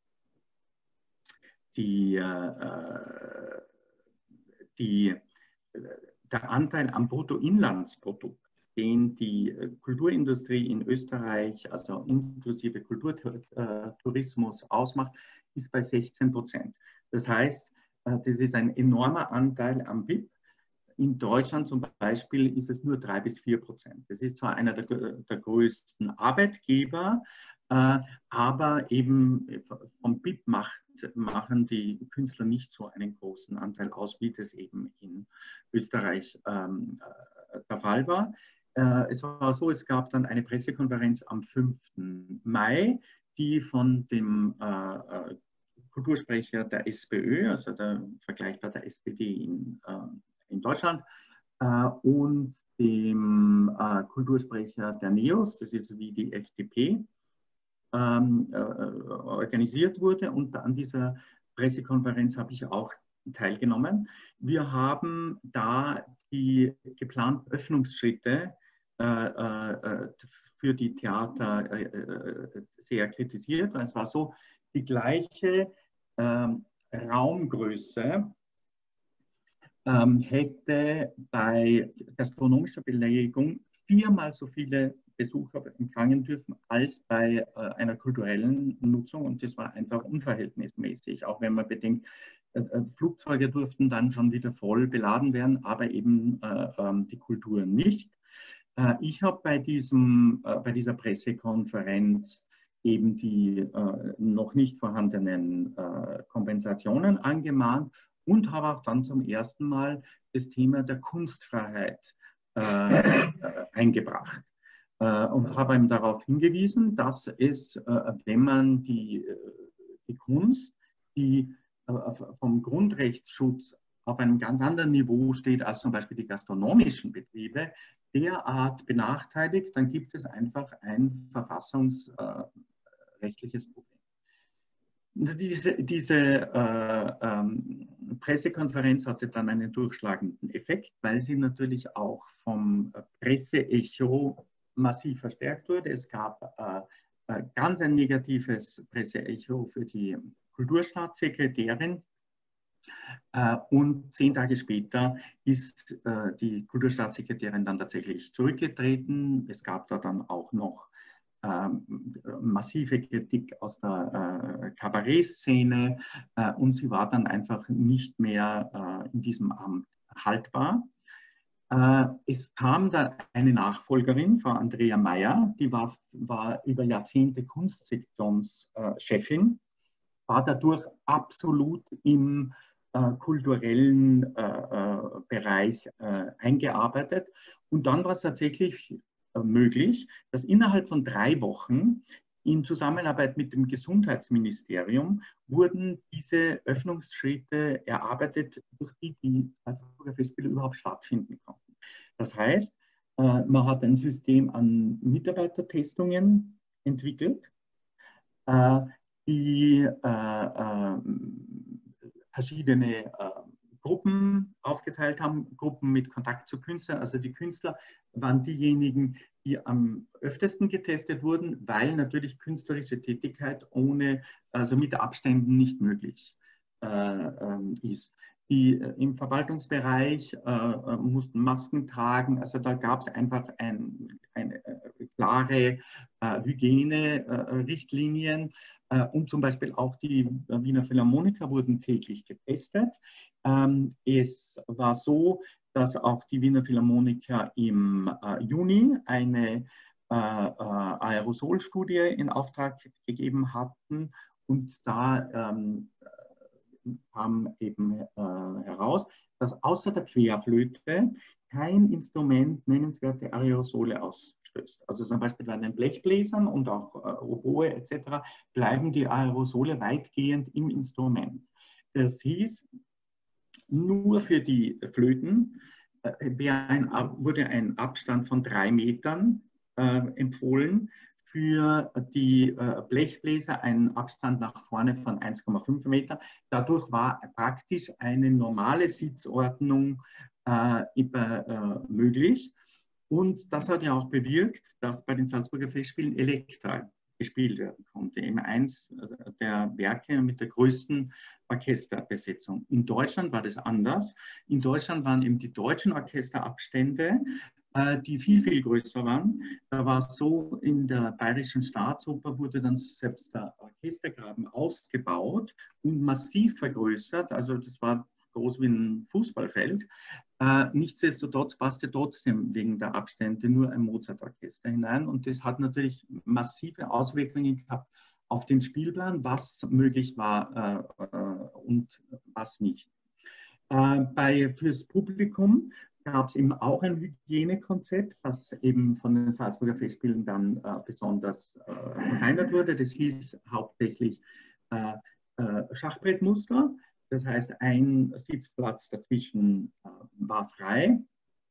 die, äh, die, der Anteil am Bruttoinlandsprodukt, den die Kulturindustrie in Österreich, also inklusive Kulturtourismus ausmacht, ist bei sechzehn Prozent. Das heißt, das ist ein enormer Anteil am B I P. In Deutschland zum Beispiel ist es nur drei bis vier Prozent. Das ist zwar einer der, der größten Arbeitgeber, äh, aber eben vom B I P macht, machen die Künstler nicht so einen großen Anteil aus, wie das eben in Österreich ähm, der Fall war. Äh, es war so, es gab dann eine Pressekonferenz am fünften Mai, die von dem äh, Kultursprecher der SPÖ, also der, vergleichbar der S P D in äh, in Deutschland äh, und dem äh, Kultursprecher der NEOS, das ist wie die F D P, ähm, äh, organisiert wurde. Und an dieser Pressekonferenz habe ich auch teilgenommen. Wir haben da die geplanten Öffnungsschritte äh, äh, für die Theater äh, sehr kritisiert. Es war so, die gleiche äh, Raumgröße Ähm, hätte bei gastronomischer Belegung viermal so viele Besucher empfangen dürfen als bei äh, einer kulturellen Nutzung. Und das war einfach unverhältnismäßig, auch wenn man bedenkt, äh, Flugzeuge durften dann schon wieder voll beladen werden, aber eben äh, äh, die Kultur nicht. Äh, ich habe bei, diesem, äh, bei dieser Pressekonferenz eben die äh, noch nicht vorhandenen äh, Kompensationen angemahnt und habe auch dann zum ersten Mal das Thema der Kunstfreiheit äh, äh, eingebracht äh, und habe ihm darauf hingewiesen, dass es, äh, wenn man die, die Kunst, die äh, vom Grundrechtsschutz auf einem ganz anderen Niveau steht als zum Beispiel die gastronomischen Betriebe, derart benachteiligt, dann gibt es einfach ein verfassungsrechtliches Problem. Diese, diese äh, ähm, Pressekonferenz hatte dann einen durchschlagenden Effekt, weil sie natürlich auch vom Presseecho massiv verstärkt wurde. Es gab äh, ganz ein negatives Presseecho für die Kulturstaatssekretärin. Äh, und zehn Tage später ist äh, die Kulturstaatssekretärin dann tatsächlich zurückgetreten. Es gab da dann auch noch Ähm, massive Kritik aus der äh, Kabarettszene äh, und sie war dann einfach nicht mehr äh, in diesem Amt haltbar. Äh, es kam da eine Nachfolgerin, Frau Andrea Meyer, die war, war über Jahrzehnte Kunstsektionschefin, war dadurch absolut im äh, kulturellen äh, äh, Bereich äh, eingearbeitet und dann war es tatsächlich möglich, dass innerhalb von drei Wochen in Zusammenarbeit mit dem Gesundheitsministerium wurden diese Öffnungsschritte erarbeitet, durch die die Salzburger Festspiele überhaupt stattfinden konnten. Das heißt, man hat ein System an Mitarbeitertestungen entwickelt, die verschiedene Gruppen aufgeteilt haben, Gruppen mit Kontakt zu Künstlern. Also die Künstler waren diejenigen, die am öftesten getestet wurden, weil natürlich künstlerische Tätigkeit ohne, also mit Abständen nicht möglich äh, ist. Die äh, im Verwaltungsbereich äh, mussten Masken tragen, also da gab es einfach ein, eine äh, klare äh, Hygiene-Richtlinien äh, und zum Beispiel auch die Wiener Philharmoniker wurden täglich getestet. Ähm, es war so, dass auch die Wiener Philharmoniker im äh, Juni eine äh, äh, Aerosolstudie in Auftrag gegeben hatten und da ähm, kam eben äh, heraus, dass außer der Querflöte kein Instrument nennenswerte Aerosole ausstößt. Also zum Beispiel bei den Blechbläsern und auch äh, Oboe et cetera bleiben die Aerosole weitgehend im Instrument. Das hieß, nur für die Flöten äh, ein, wurde ein Abstand von drei Metern äh, empfohlen, für die äh, Blechbläser ein Abstand nach vorne von eins Komma fünf Meter. Dadurch war praktisch eine normale Sitzordnung äh, über, äh, möglich. Und das hat ja auch bewirkt, dass bei den Salzburger Festspielen Elektra gespielt werden konnte. Eben eins der Werke mit der größten Orchesterbesetzung. In Deutschland war das anders. In Deutschland waren eben die deutschen Orchesterabstände, äh, die viel, viel größer waren. Da war es so, in der Bayerischen Staatsoper wurde dann selbst der Orchestergraben ausgebaut und massiv vergrößert. Also das war groß wie ein Fußballfeld. Äh, nichtsdestotrotz passte trotzdem wegen der Abstände nur ein Mozart-Orchester hinein und das hat natürlich massive Auswirkungen gehabt auf den Spielplan, was möglich war äh, äh, und was nicht. Äh, bei, fürs Publikum gab es eben auch ein Hygienekonzept, das eben von den Salzburger Festspielen dann äh, besonders äh, verfeinert wurde. Das hieß hauptsächlich äh, äh, Schachbrettmuster. Das heißt, ein Sitzplatz dazwischen äh, war frei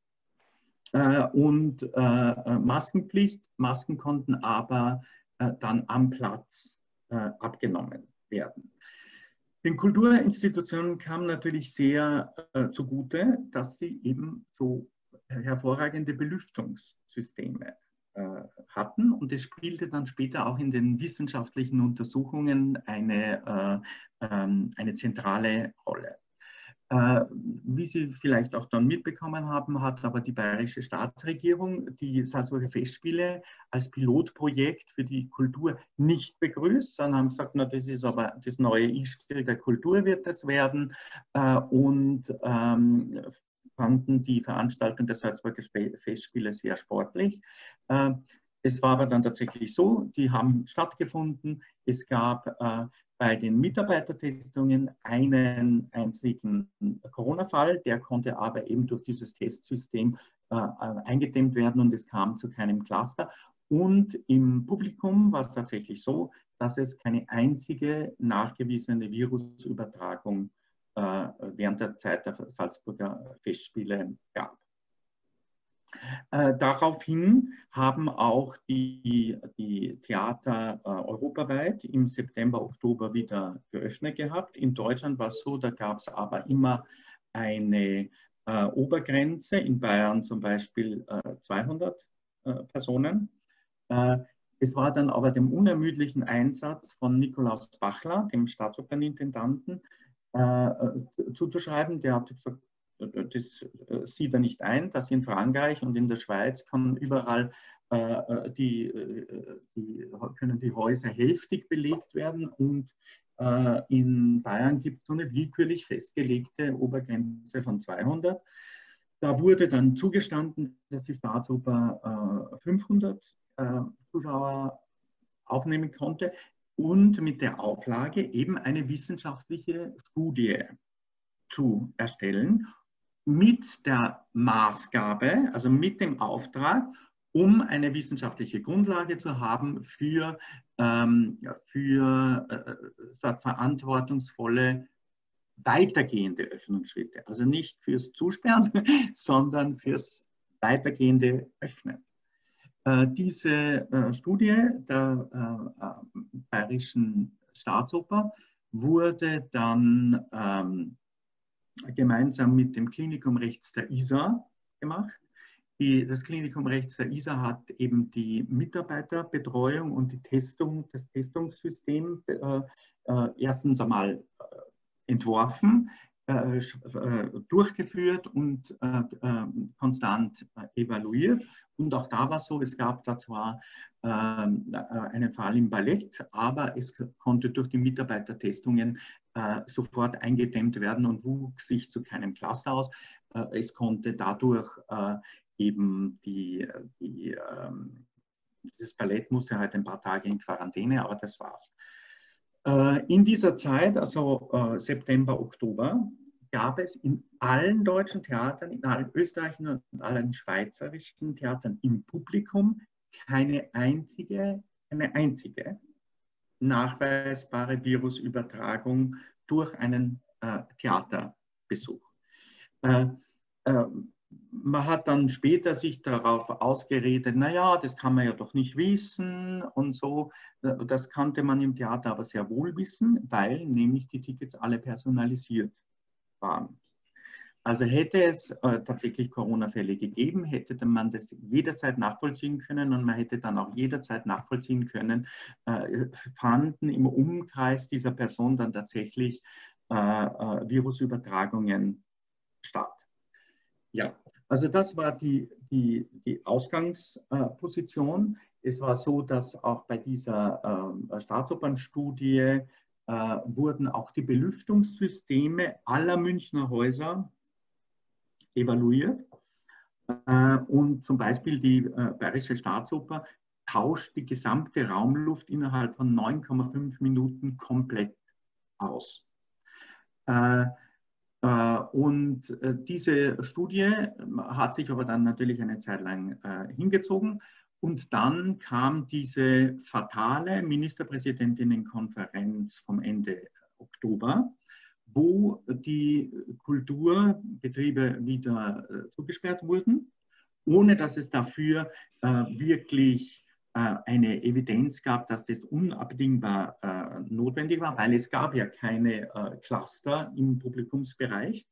äh, und äh, Maskenpflicht. Masken konnten aber äh, dann am Platz äh, abgenommen werden. Den Kulturinstitutionen kam natürlich sehr äh, zugute, dass sie eben so hervorragende Belüftungssysteme äh, hatten und es spielte dann später auch in den wissenschaftlichen Untersuchungen eine, äh, ähm, eine zentrale Rolle. Äh, wie Sie vielleicht auch dann mitbekommen haben, hat aber die bayerische Staatsregierung die Salzburger Festspiele als Pilotprojekt für die Kultur nicht begrüßt, sondern haben gesagt, na, das ist aber das neue I-Stil der Kultur wird das werden äh, und ähm, fanden die Veranstaltung der Salzburger Festspiele sehr sportlich. Äh, es war aber dann tatsächlich so, die haben stattgefunden. Es gab äh, bei den Mitarbeitertestungen einen einzigen Corona-Fall, der konnte aber eben durch dieses Testsystem äh, eingedämmt werden und es kam zu keinem Cluster. Und im Publikum war es tatsächlich so, dass es keine einzige nachgewiesene Virusübertragung äh, während der Zeit der Salzburger Festspiele gab. Äh, daraufhin haben auch die, die Theater äh, europaweit im September, Oktober wieder geöffnet gehabt. In Deutschland war es so, da gab es aber immer eine äh, Obergrenze, in Bayern zum Beispiel äh, zweihundert äh, Personen. Äh, es war dann aber dem unermüdlichen Einsatz von Nikolaus Bachler, dem Staatsopernintendanten, äh, zuzuschreiben. Der hat gesagt, das sieht er nicht ein, dass in Frankreich und in der Schweiz kann überall äh, die, die, können die Häuser hälftig belegt werden und äh, in Bayern gibt es so eine willkürlich festgelegte Obergrenze von zweihundert. Da wurde dann zugestanden, dass die Staatsoper äh, fünfhundert äh, Zuschauer aufnehmen konnte und mit der Auflage eben eine wissenschaftliche Studie zu erstellen mit der Maßgabe, also mit dem Auftrag, um eine wissenschaftliche Grundlage zu haben für, ähm, für äh, verantwortungsvolle weitergehende Öffnungsschritte. Also nicht fürs Zusperren, sondern fürs weitergehende Öffnen. Äh, diese äh, Studie der äh, Bayerischen Staatsoper wurde dann ähm, gemeinsam mit dem Klinikum rechts der I S A gemacht. Die, das Klinikum rechts der I S A hat eben die Mitarbeiterbetreuung und die Testung, das Testungssystem äh, äh, erstens einmal äh, entworfen, äh, äh, durchgeführt und äh, äh, konstant äh, evaluiert. Und auch da war es so, es gab da zwar äh, einen Fall im Ballett, aber es konnte durch die Mitarbeitertestungen äh, sofort eingedämmt werden und wuchs sich zu keinem Cluster aus. Äh, es konnte dadurch äh, eben die, die, ähm, dieses Ballett musste halt ein paar Tage in Quarantäne, aber das war's. Äh, in dieser Zeit, also äh, September, Oktober, gab es in allen deutschen Theatern, in allen österreichischen und allen schweizerischen Theatern im Publikum keine einzige, eine einzige nachweisbare Virusübertragung durch einen äh, Theaterbesuch. Äh, äh, man hat dann später sich darauf ausgeredet, naja, das kann man ja doch nicht wissen und so. Das kannte man im Theater aber sehr wohl wissen, weil nämlich die Tickets alle personalisiert waren. Also hätte es äh, tatsächlich Corona-Fälle gegeben, hätte man das jederzeit nachvollziehen können und man hätte dann auch jederzeit nachvollziehen können, äh, fanden im Umkreis dieser Person dann tatsächlich äh, äh, Virusübertragungen statt. Ja, also das war die, die, die Ausgangsposition. Es war so, dass auch bei dieser äh, Staatsopernstudie äh, wurden auch die Belüftungssysteme aller Münchner Häuser evaluiert. Äh, und zum Beispiel die äh, Bayerische Staatsoper tauscht die gesamte Raumluft innerhalb von neun Komma fünf Minuten komplett aus. Äh, Und diese Studie hat sich aber dann natürlich eine Zeit lang hingezogen. Und dann kam diese fatale Ministerpräsidentinnenkonferenz vom Ende Oktober, wo die Kulturbetriebe wieder zugesperrt wurden, ohne dass es dafür wirklich eine Evidenz gab, dass das unabdingbar äh, notwendig war, weil es gab ja keine äh, Cluster im Publikumsbereich.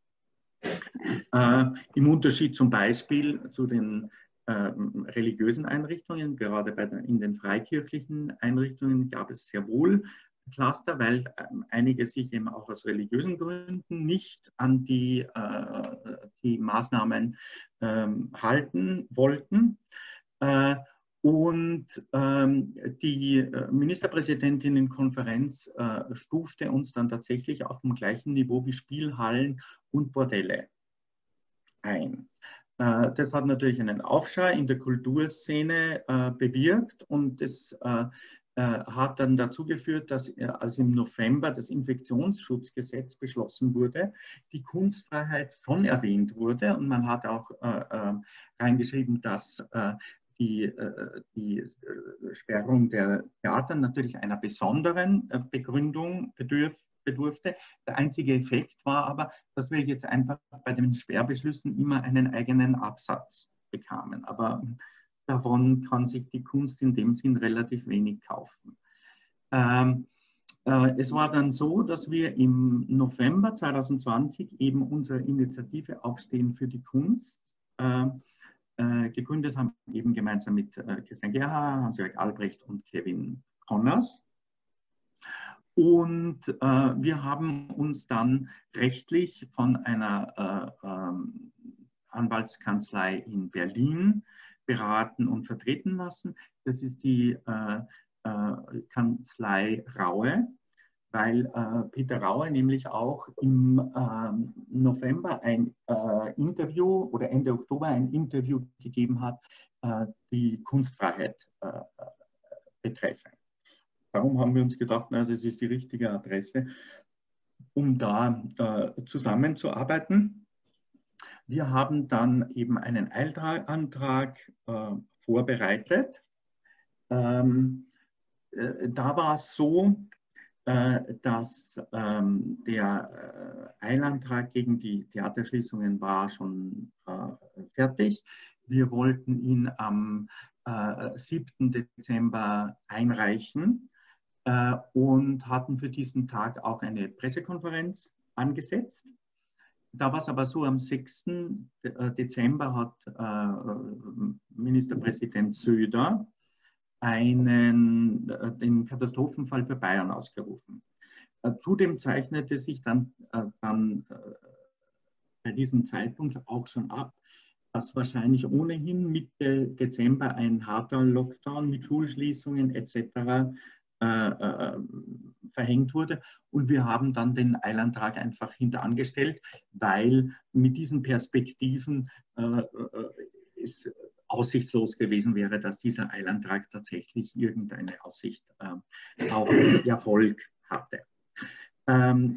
Äh, Im Unterschied zum Beispiel zu den äh, religiösen Einrichtungen, gerade bei den, in den freikirchlichen Einrichtungen gab es sehr wohl Cluster, weil äh, einige sich eben auch aus religiösen Gründen nicht an die, äh, die Maßnahmen äh, halten wollten. Äh, Und ähm, die Ministerpräsidentinnenkonferenz äh, stufte uns dann tatsächlich auf dem gleichen Niveau wie Spielhallen und Bordelle ein. Äh, das hat natürlich einen Aufschrei in der Kulturszene äh, bewirkt und das äh, äh, hat dann dazu geführt, dass äh, als im November das Infektionsschutzgesetz beschlossen wurde, die Kunstfreiheit schon erwähnt wurde und man hat auch äh, äh, reingeschrieben, dass äh, Die, die Sperrung der Theater natürlich einer besonderen Begründung bedürf, bedurfte. Der einzige Effekt war aber, dass wir jetzt einfach bei den Sperrbeschlüssen immer einen eigenen Absatz bekamen. Aber davon kann sich die Kunst in dem Sinn relativ wenig kaufen. Ähm, äh, es war dann so, dass wir im November zwanzig zwanzig eben unsere Initiative Aufstehen für die Kunst äh, gegründet haben, eben gemeinsam mit Christian Gerhard, Hans-Jörg Albrecht und Kevin Connors. Und äh, wir haben uns dann rechtlich von einer äh, äh, Anwaltskanzlei in Berlin beraten und vertreten lassen. Das ist die äh, äh, Kanzlei Raue, weil äh, Peter Raue nämlich auch im äh, November ein äh, Interview oder Ende Oktober ein Interview gegeben hat, äh, die Kunstfreiheit äh, betreffend. Darum haben wir uns gedacht, na, das ist die richtige Adresse, um da äh, zusammenzuarbeiten. Wir haben dann eben einen Eilantrag äh, vorbereitet. Ähm, äh, da war es so, dass ähm, der äh, Eilantrag gegen die Theaterschließungen war schon äh, fertig. Wir wollten ihn am äh, siebten Dezember einreichen äh, und hatten für diesen Tag auch eine Pressekonferenz angesetzt. da war es aber so, am sechsten Dezember hat äh, Ministerpräsident Söder einen, äh, den Katastrophenfall für Bayern ausgerufen. Äh, zudem zeichnete sich dann, äh, dann äh, bei diesem Zeitpunkt auch schon ab, dass wahrscheinlich ohnehin Mitte Dezember ein harter Lockdown mit Schulschließungen et cetera äh, äh, verhängt wurde. Und wir haben dann den Eilantrag einfach hinterangestellt, weil mit diesen Perspektiven äh, äh, es aussichtslos gewesen wäre, dass dieser Eilantrag tatsächlich irgendeine Aussicht äh, auf Erfolg hatte. Ähm,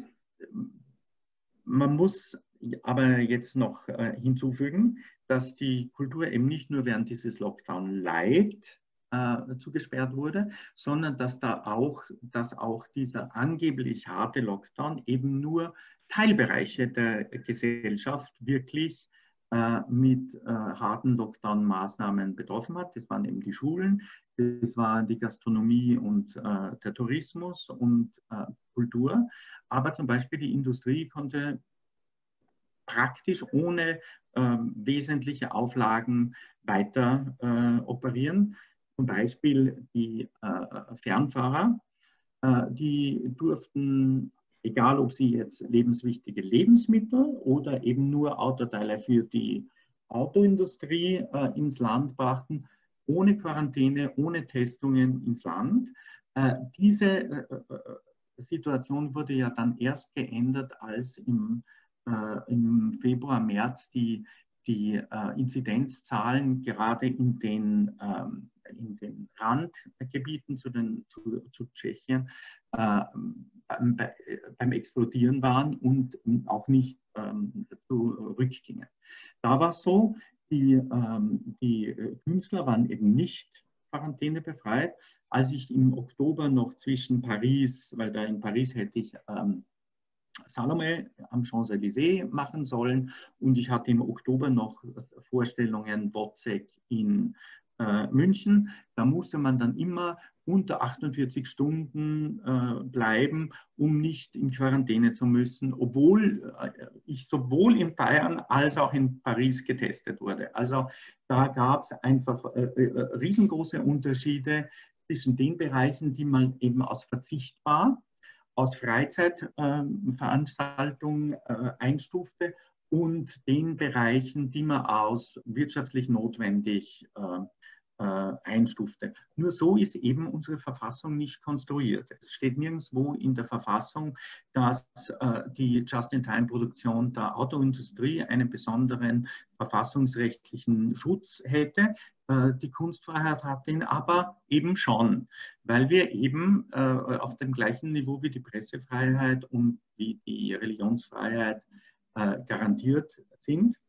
man muss aber jetzt noch äh, hinzufügen, dass die Kultur eben nicht nur während dieses Lockdown Light äh, zugesperrt wurde, sondern dass da auch, dass auch dieser angeblich harte Lockdown eben nur Teilbereiche der Gesellschaft wirklich äh, mit äh, harten Lockdown-Maßnahmen betroffen hat. Das waren eben die Schulen, das war die Gastronomie und äh, der Tourismus und äh, Kultur. Aber zum Beispiel die Industrie konnte praktisch ohne äh, wesentliche Auflagen weiter äh, operieren. Zum Beispiel die äh, Fernfahrer, äh, die durften, egal ob sie jetzt lebenswichtige Lebensmittel oder eben nur Autoteile für die Autoindustrie äh, ins Land brachten, ohne Quarantäne, ohne Testungen ins Land. Äh, diese äh, Situation wurde ja dann erst geändert, als im im Februar, März die, die äh, Inzidenzzahlen gerade in den, ähm, in den Randgebieten zu, den, zu, zu Tschechien äh, beim, beim Explodieren waren und auch nicht ähm, zurückgingen. Da war es so, die, ähm, die Künstler waren eben nicht Quarantäne befreit. Als ich im Oktober noch zwischen Paris, weil da in Paris hätte ich ähm, Salome am Champs-Élysées machen sollen und ich hatte im Oktober noch Vorstellungen Wozzeck in äh, München. Da musste man dann immer unter achtundvierzig Stunden äh, bleiben, um nicht in Quarantäne zu müssen, obwohl äh, ich sowohl in Bayern als auch in Paris getestet wurde. Also da gab es einfach äh, äh, riesengroße Unterschiede zwischen den Bereichen, die man eben aus Verzicht war, aus Freizeitveranstaltungen äh, einstufte und den Bereichen, die man aus wirtschaftlich notwendig äh, äh, einstufte. Nur so ist eben unsere Verfassung nicht konstruiert. Es steht nirgendwo in der Verfassung, dass äh, die Just-in-Time-Produktion der Autoindustrie einen besonderen verfassungsrechtlichen Schutz hätte. Die Kunstfreiheit hat den aber eben schon, weil wir eben äh, auf dem gleichen Niveau wie die Pressefreiheit und wie die Religionsfreiheit äh, garantiert sind.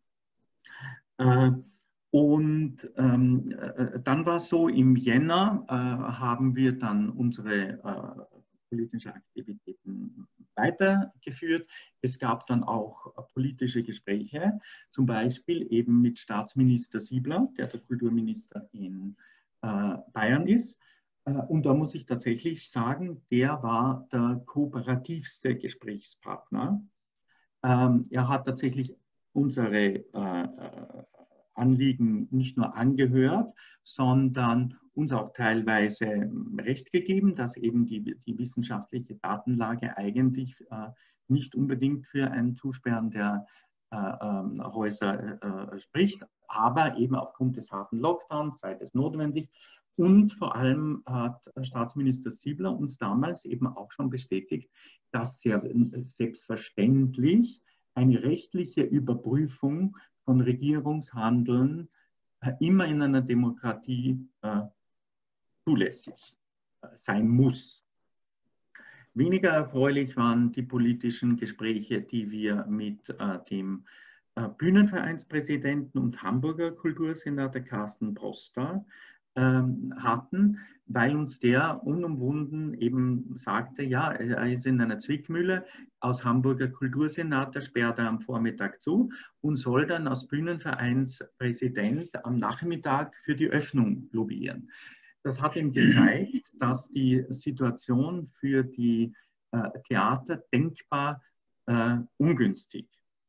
Äh, und ähm, äh, dann war es so, im Jänner äh, haben wir dann unsere äh, politischen Aktivitäten weitergeführt. Es gab dann auch politische Gespräche, zum Beispiel eben mit Staatsminister Siebler, der der Kulturminister in äh, Bayern ist. Äh, und da muss ich tatsächlich sagen, der war der kooperativste Gesprächspartner. Ähm, er hat tatsächlich unsere äh, Anliegen nicht nur angehört, sondern uns auch teilweise Recht gegeben, dass eben die, die wissenschaftliche Datenlage eigentlich äh, nicht unbedingt für ein Zusperren der äh, äh, Häuser äh, spricht, aber eben aufgrund des harten Lockdowns sei es notwendig. Und vor allem hat Staatsminister Siebler uns damals eben auch schon bestätigt, dass sehr selbstverständlich eine rechtliche Überprüfung von Regierungshandeln äh, immer in einer Demokratie äh, zulässig äh, sein muss. Weniger erfreulich waren die politischen Gespräche, die wir mit äh, dem äh, Bühnenvereinspräsidenten und Hamburger Kultursenator Carsten Broster ähm, hatten, weil uns der unumwunden eben sagte, ja, er ist in einer Zwickmühle, aus Hamburger Kultursenator sperrt er am Vormittag zu und soll dann als Bühnenvereinspräsident am Nachmittag für die Öffnung lobbyieren. Das hat ihm gezeigt, dass die Situation für die äh, Theater denkbar äh, ungünstig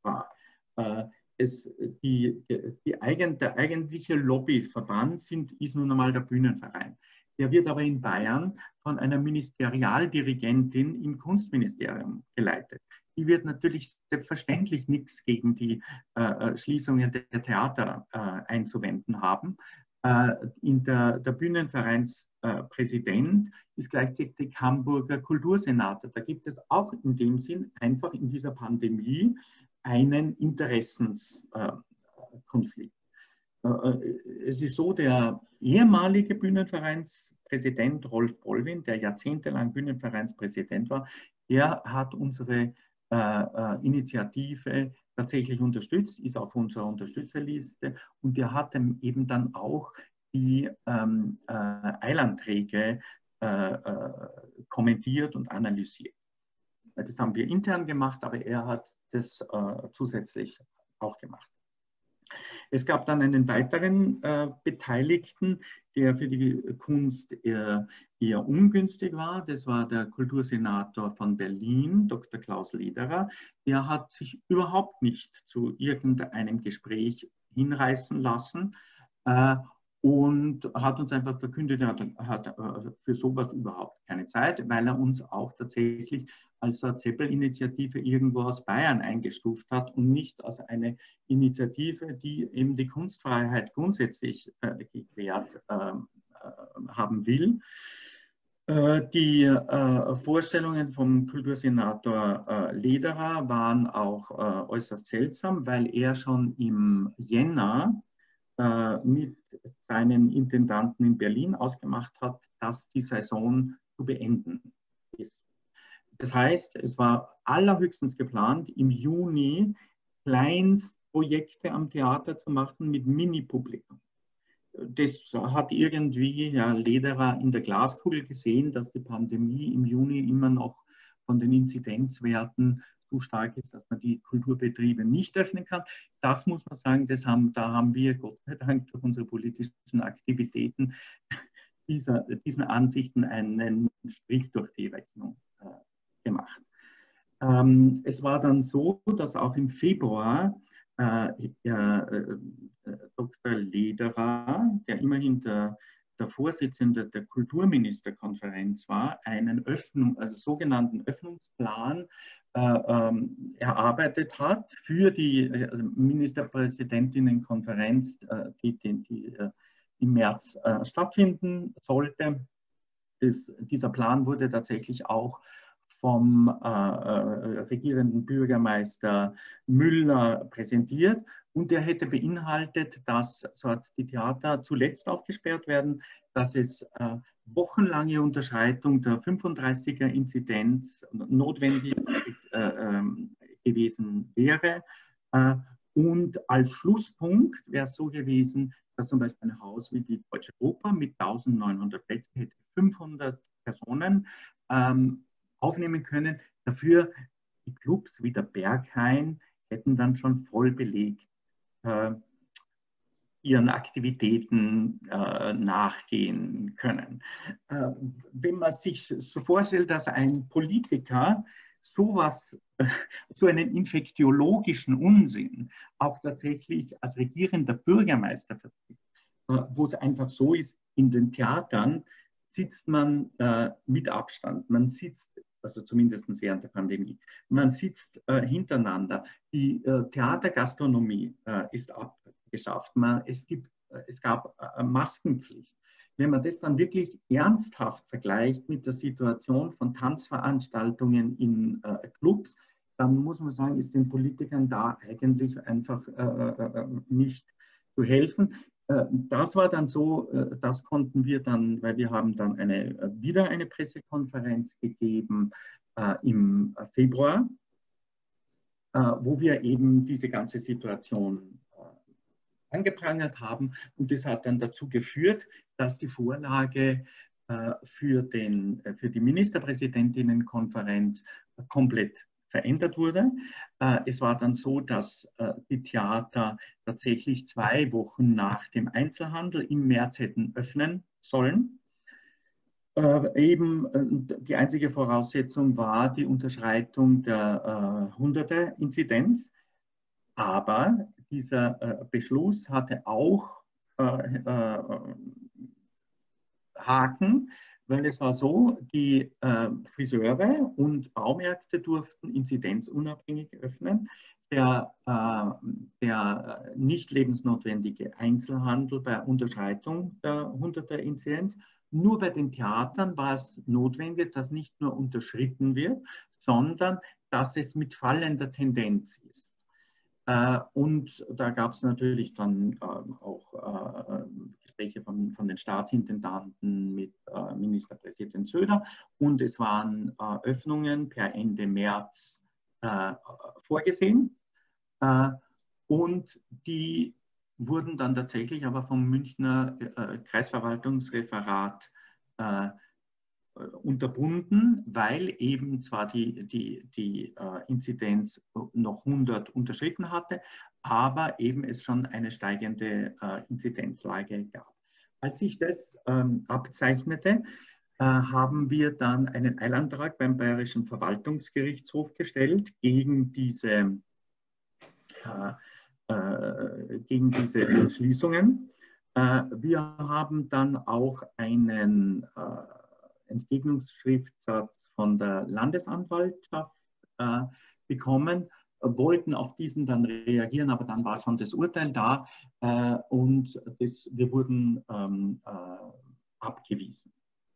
war. Es, die, die eigen, der eigentliche Lobbyverband sind, ist nun einmal der Bühnenverein. Der wird aber in Bayern von einer Ministerialdirigentin im Kunstministerium geleitet. Die wird natürlich selbstverständlich nichts gegen die äh, Schließungen der Theater äh, einzuwenden haben. Äh, in der, der Bühnenvereinspräsident äh, ist gleichzeitig Hamburger Kultursenator. Da gibt es auch in dem Sinn einfach in dieser Pandemie einen Interessenskonflikt. Äh, äh, es ist so, der ehemalige Bühnenvereinspräsident Rolf Bollwin, der jahrzehntelang Bühnenvereinspräsident war, der hat unsere äh, äh, Initiative tatsächlich unterstützt, ist auf unserer Unterstützerliste und der hat eben dann auch die ähm, äh, Eilanträge äh, äh, kommentiert und analysiert. Das haben wir intern gemacht, aber er hat das äh, zusätzlich auch gemacht. Es gab dann einen weiteren äh, Beteiligten, der für die Kunst eher, eher ungünstig war. Das war der Kultursenator von Berlin, Doktor Klaus Lederer. Der hat sich überhaupt nicht zu irgendeinem Gespräch hinreißen lassen äh, und hat uns einfach verkündet, er hat, hat äh, für sowas überhaupt keine Zeit, weil er uns auch tatsächlich als eine Zeppel-Initiative irgendwo aus Bayern eingestuft hat und nicht als eine Initiative, die eben die Kunstfreiheit grundsätzlich äh, geklärt äh, haben will. Äh, die äh, Vorstellungen vom Kultursenator äh, Lederer waren auch äh, äußerst seltsam, weil er schon im Jänner äh, mit seinen Intendanten in Berlin ausgemacht hat, dass die Saison zu beenden ist. Das heißt, es war allerhöchstens geplant, im Juni Kleinstprojekte am Theater zu machen mit Mini-Publikum. Das hat irgendwie Herr Lederer in der Glaskugel gesehen, dass die Pandemie im Juni immer noch von den Inzidenzwerten so stark ist, dass man die Kulturbetriebe nicht öffnen kann. Das muss man sagen, das haben, da haben wir Gott sei Dank durch unsere politischen Aktivitäten dieser, diesen Ansichten einen Strich durch die Rechnung äh, gemacht. Ähm, es war dann so, dass auch im Februar äh, äh, Doktor Lederer, der immerhin der, der Vorsitzende der Kulturministerkonferenz war, einen Öffnung, also sogenannten Öffnungsplan äh, ähm, erarbeitet hat für die äh, Ministerpräsidentinnenkonferenz, äh, die, die, die äh, im März äh, stattfinden sollte. Das, dieser Plan wurde tatsächlich auch vom äh, regierenden Bürgermeister Müller präsentiert und der hätte beinhaltet, dass so die Theater zuletzt aufgesperrt werden, dass es äh, wochenlange Unterschreitung der fünfunddreißiger Inzidenz notwendig äh, äh, gewesen wäre äh, und als Schlusspunkt wäre es so gewesen, dass zum Beispiel ein Haus wie die Deutsche Oper mit eintausendneunhundert Plätzen hätte fünfhundert Personen ähm, aufnehmen können. Dafür die Clubs wie der Berghain hätten dann schon voll belegt äh, ihren Aktivitäten äh, nachgehen können. Äh, wenn man sich so vorstellt, dass ein Politiker sowas, äh, so einen infektiologischen Unsinn auch tatsächlich als regierender Bürgermeister vertritt, äh, wo es einfach so ist, in den Theatern sitzt man äh, mit Abstand, man sitzt, also zumindest während der Pandemie, man sitzt äh, hintereinander. Die äh, Theatergastronomie äh, ist abgeschafft. Man, es, gibt, äh, es gab äh, Maskenpflicht. Wenn man das dann wirklich ernsthaft vergleicht mit der Situation von Tanzveranstaltungen in äh, Clubs, dann muss man sagen, ist den Politikern da eigentlich einfach äh, äh, nicht zu helfen. Das war dann so, das konnten wir dann, weil wir haben dann eine, wieder eine Pressekonferenz gegeben äh, im Februar, äh, wo wir eben diese ganze Situation äh, angeprangert haben. Und das hat dann dazu geführt, dass die Vorlage äh, für, den, für die Ministerpräsidentinnenkonferenz komplett verändert wurde. Es war dann so, dass die Theater tatsächlich zwei Wochen nach dem Einzelhandel im März hätten öffnen sollen. Eben die einzige Voraussetzung war die Unterschreitung der hunderte Inzidenz. Aber dieser äh, Beschluss hatte auch äh, äh, Haken, weil es war so, die äh, Friseure und Baumärkte durften inzidenzunabhängig öffnen. Der, äh, der nicht lebensnotwendige Einzelhandel bei Unterschreitung der hunderter Inzidenz. Nur bei den Theatern war es notwendig, dass nicht nur unterschritten wird, sondern dass es mit fallender Tendenz ist. Äh, und da gab es natürlich dann äh, auch äh, Gespräche von, von den Staatsintendanten mit äh, Ministerpräsident Söder und es waren äh, Öffnungen per Ende März äh, vorgesehen äh, und die wurden dann tatsächlich aber vom Münchner äh, Kreisverwaltungsreferat äh, unterbunden, weil eben zwar die, die, die äh, Inzidenz noch hundert unterschritten hatte, aber eben es schon eine steigende äh, Inzidenzlage gab. Als sich das ähm, abzeichnete, äh, haben wir dann einen Eilantrag beim Bayerischen Verwaltungsgerichtshof gestellt gegen diese, äh, äh, gegen diese Schließungen. Äh, wir haben dann auch einen äh, Entgegnungsschriftsatz von der Landesanwaltschaft äh, bekommen, wollten auf diesen dann reagieren, aber dann war schon das Urteil da äh, und das, wir wurden ähm, äh, abgewiesen.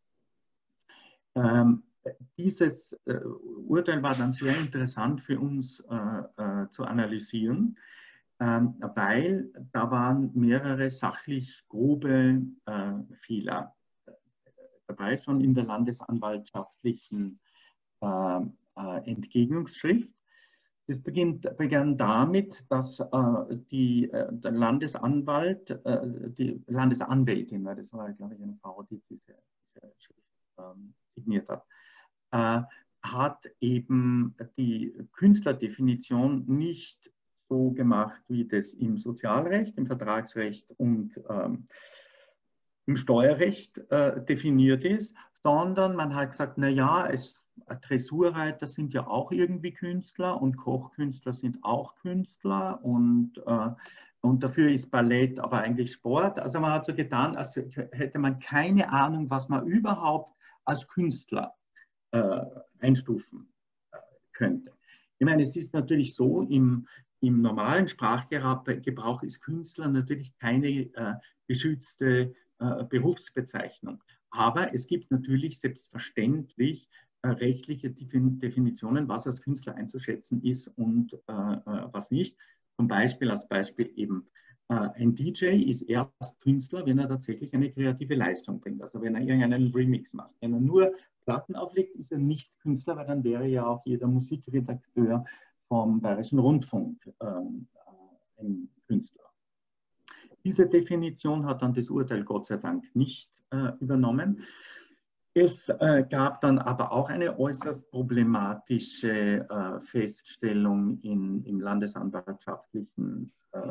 Ähm, dieses äh, Urteil war dann sehr interessant für uns äh, äh, zu analysieren, ähm, weil da waren mehrere sachlich grobe äh, Fehler dabei, schon in der landesanwaltschaftlichen äh, äh, Entgegnungsschrift. Das beginnt, begann damit, dass äh, die, äh, der Landesanwalt, äh, die Landesanwältin, weil das war, glaube ich, eine Frau, die diese, diese Schrift ähm, signiert hat, äh, hat eben die Künstlerdefinition nicht so gemacht, wie das im Sozialrecht, im Vertragsrecht und ähm, im Steuerrecht äh, definiert ist, sondern man hat gesagt, naja, Dressurreiter sind ja auch irgendwie Künstler und Kochkünstler sind auch Künstler und, äh, und dafür ist Ballett aber eigentlich Sport. Also man hat so getan, als hätte man keine Ahnung, was man überhaupt als Künstler äh, einstufen könnte. Ich meine, es ist natürlich so, im, im normalen Sprachgebrauch ist Künstler natürlich keine äh, geschützte äh, Berufsbezeichnung. Aber es gibt natürlich selbstverständlich äh, rechtliche Definitionen, was als Künstler einzuschätzen ist und äh, was nicht. Zum Beispiel als Beispiel eben äh, ein D J ist erst Künstler, wenn er tatsächlich eine kreative Leistung bringt. Also wenn er irgendeinen Remix macht. Wenn er nur Platten auflegt, ist er nicht Künstler, weil dann wäre ja auch jeder Musikredakteur vom Bayerischen Rundfunk ähm, ein Künstler. Diese Definition hat dann das Urteil Gott sei Dank nicht äh, übernommen. Es äh, gab dann aber auch eine äußerst problematische äh, Feststellung in, im landesanwaltschaftlichen äh,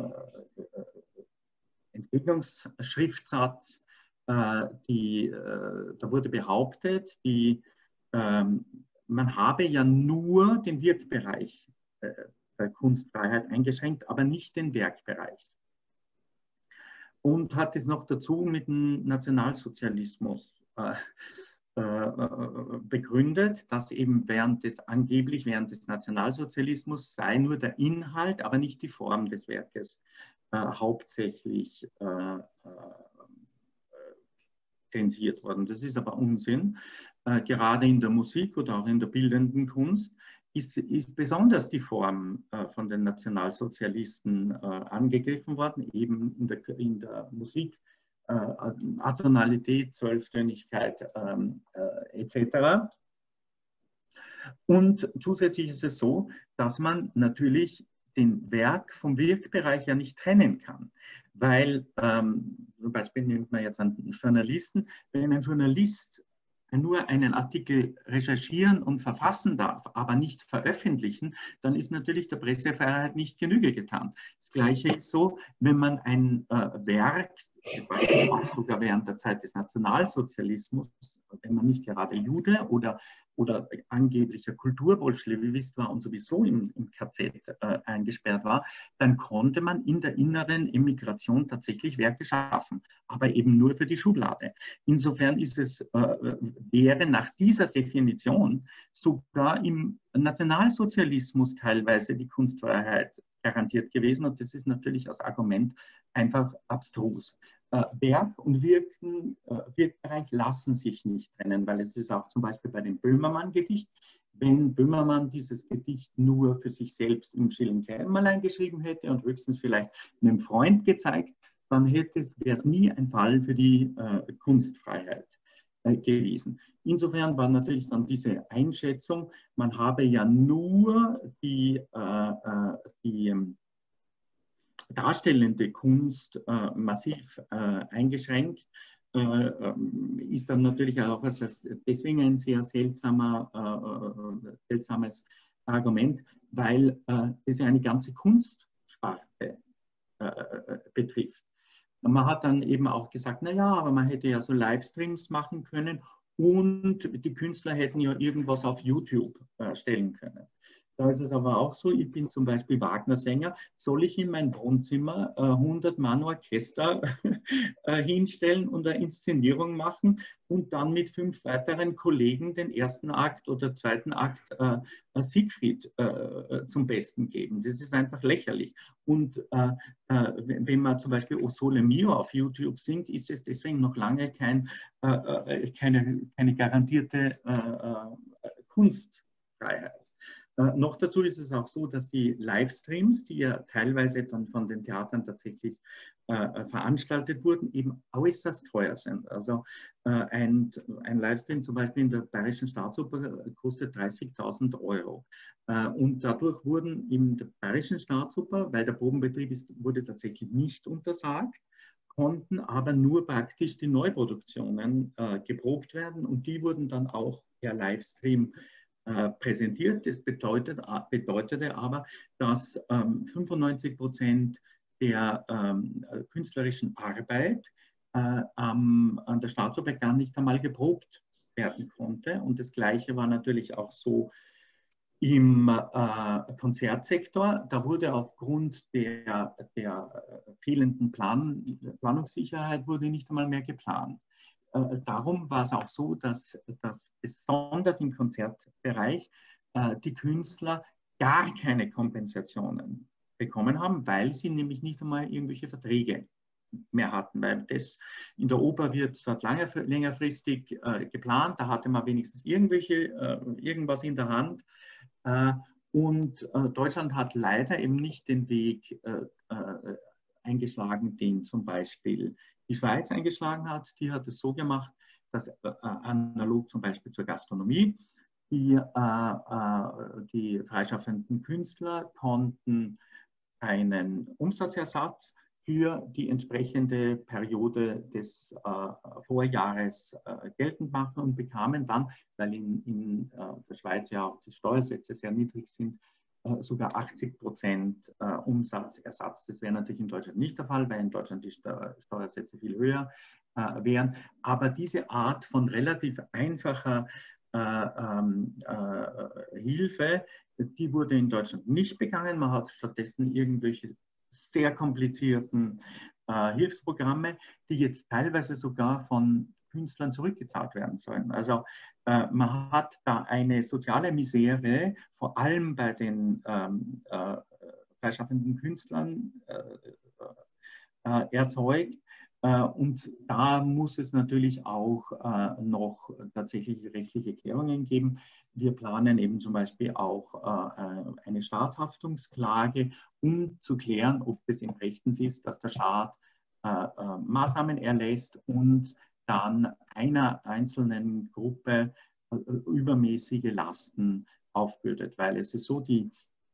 Entgegnungsschriftsatz. Äh, die, äh, da wurde behauptet, die, ähm, man habe ja nur den Wirkbereich äh, der Kunstfreiheit eingeschränkt, aber nicht den Werkbereich. Und hat es noch dazu mit dem Nationalsozialismus äh, äh, begründet, dass eben während des, angeblich während des Nationalsozialismus sei nur der Inhalt, aber nicht die Form des Werkes äh, hauptsächlich äh, äh, zensiert worden. Das ist aber Unsinn. Äh, gerade in der Musik oder auch in der bildenden Kunst ist, ist besonders die Form äh, von den Nationalsozialisten äh, angegriffen worden, eben in der, in der Musik, äh, Atonalität, Zwölftönigkeit ähm, äh, et cetera. Und zusätzlich ist es so, dass man natürlich den Werk vom Wirkbereich ja nicht trennen kann, weil ähm, zum Beispiel nimmt man jetzt einen Journalisten, wenn ein Journalist nur einen Artikel recherchieren und verfassen darf, aber nicht veröffentlichen, dann ist natürlich der Pressefreiheit nicht Genüge getan. Das Gleiche ist so, wenn man ein äh, Werk das war eben auch sogar während der Zeit des Nationalsozialismus, wenn man nicht gerade Jude oder, oder angeblicher Kulturbolschewist war und sowieso im, im K Z äh, eingesperrt war, dann konnte man in der inneren Emigration tatsächlich Werke schaffen, aber eben nur für die Schublade. Insofern ist es, äh, wäre nach dieser Definition sogar im Nationalsozialismus teilweise die Kunstfreiheit garantiert gewesen, und das ist natürlich als Argument einfach abstrus. Äh, Werk und Wirken, äh, Wirkbereich lassen sich nicht trennen, weil es ist auch zum Beispiel bei dem Böhmermann-Gedicht, wenn Böhmermann dieses Gedicht nur für sich selbst im stillen Kämmerlein geschrieben hätte und höchstens vielleicht einem Freund gezeigt, dann hätte, wäre es nie ein Fall für die äh, Kunstfreiheit äh, gewesen. Insofern war natürlich dann diese Einschätzung, man habe ja nur die, äh, die darstellende Kunst äh, massiv äh, eingeschränkt, äh, ist dann natürlich auch also deswegen ein sehr seltsamer, äh, seltsames Argument, weil äh, das ja eine ganze Kunstsparte äh, betrifft. Man hat dann eben auch gesagt, naja, aber man hätte ja so Livestreams machen können und die Künstler hätten ja irgendwas auf YouTube äh, stellen können. Da ist es aber auch so, ich bin zum Beispiel Wagner-Sänger, soll ich in mein Wohnzimmer äh, hundert Mann Orchester äh, hinstellen und eine Inszenierung machen und dann mit fünf weiteren Kollegen den ersten Akt oder zweiten Akt äh, Siegfried äh, zum Besten geben? Das ist einfach lächerlich. Und äh, äh, wenn man zum Beispiel O Sole Mio auf YouTube singt, ist es deswegen noch lange kein, äh, keine, keine garantierte äh, äh, Kunstfreiheit. Äh, noch dazu ist es auch so, dass die Livestreams, die ja teilweise dann von den Theatern tatsächlich äh, veranstaltet wurden, eben äußerst teuer sind. Also äh, ein, ein Livestream zum Beispiel in der Bayerischen Staatsoper kostet dreißigtausend Euro. Äh, und dadurch wurden in der Bayerischen Staatsoper, weil der Probenbetrieb ist, wurde tatsächlich nicht untersagt, konnten aber nur praktisch die Neuproduktionen äh, geprobt werden, und die wurden dann auch per Livestream präsentiert. Das bedeutet, bedeutete aber, dass ähm, fünfundneunzig Prozent der ähm, künstlerischen Arbeit äh, am, an der Staatsoper gar nicht einmal geprobt werden konnte. Und das Gleiche war natürlich auch so im äh, Konzertsektor. Da wurde aufgrund der, der fehlenden Plan, Planungssicherheit wurde nicht einmal mehr geplant. Darum war es auch so, dass, dass besonders im Konzertbereich äh, die Künstler gar keine Kompensationen bekommen haben, weil sie nämlich nicht einmal irgendwelche Verträge mehr hatten. Weil das in der Oper wird dort lange, längerfristig äh, geplant, da hatte man wenigstens irgendwelche, äh, irgendwas in der Hand. Äh, und äh, Deutschland hat leider eben nicht den Weg äh, äh, eingeschlagen, den zum Beispiel die Schweiz eingeschlagen hat. Die hat es so gemacht, dass äh, analog zum Beispiel zur Gastronomie, die, äh, äh, die freischaffenden Künstler konnten einen Umsatzersatz für die entsprechende Periode des äh, Vorjahres äh, geltend machen und bekamen dann, weil in, in äh, der Schweiz ja auch die Steuersätze sehr niedrig sind, sogar achtzig Prozent äh, Umsatzersatz. Das wäre natürlich in Deutschland nicht der Fall, weil in Deutschland die Steuersätze viel höher äh, wären. Aber diese Art von relativ einfacher äh, ähm, äh, Hilfe, die wurde in Deutschland nicht begangen. Man hat stattdessen irgendwelche sehr komplizierten äh, Hilfsprogramme, die jetzt teilweise sogar von Künstlern zurückgezahlt werden sollen. Also äh, man hat da eine soziale Misere, vor allem bei den ähm, äh, freischaffenden Künstlern äh, äh, erzeugt. Äh, und da muss es natürlich auch äh, noch tatsächlich rechtliche Klärungen geben. Wir planen eben zum Beispiel auch äh, eine Staatshaftungsklage, um zu klären, ob es im Rechtens ist, dass der Staat äh, äh, Maßnahmen erlässt und dann einer einzelnen Gruppe äh, übermäßige Lasten aufbürdet. Weil es ist so, die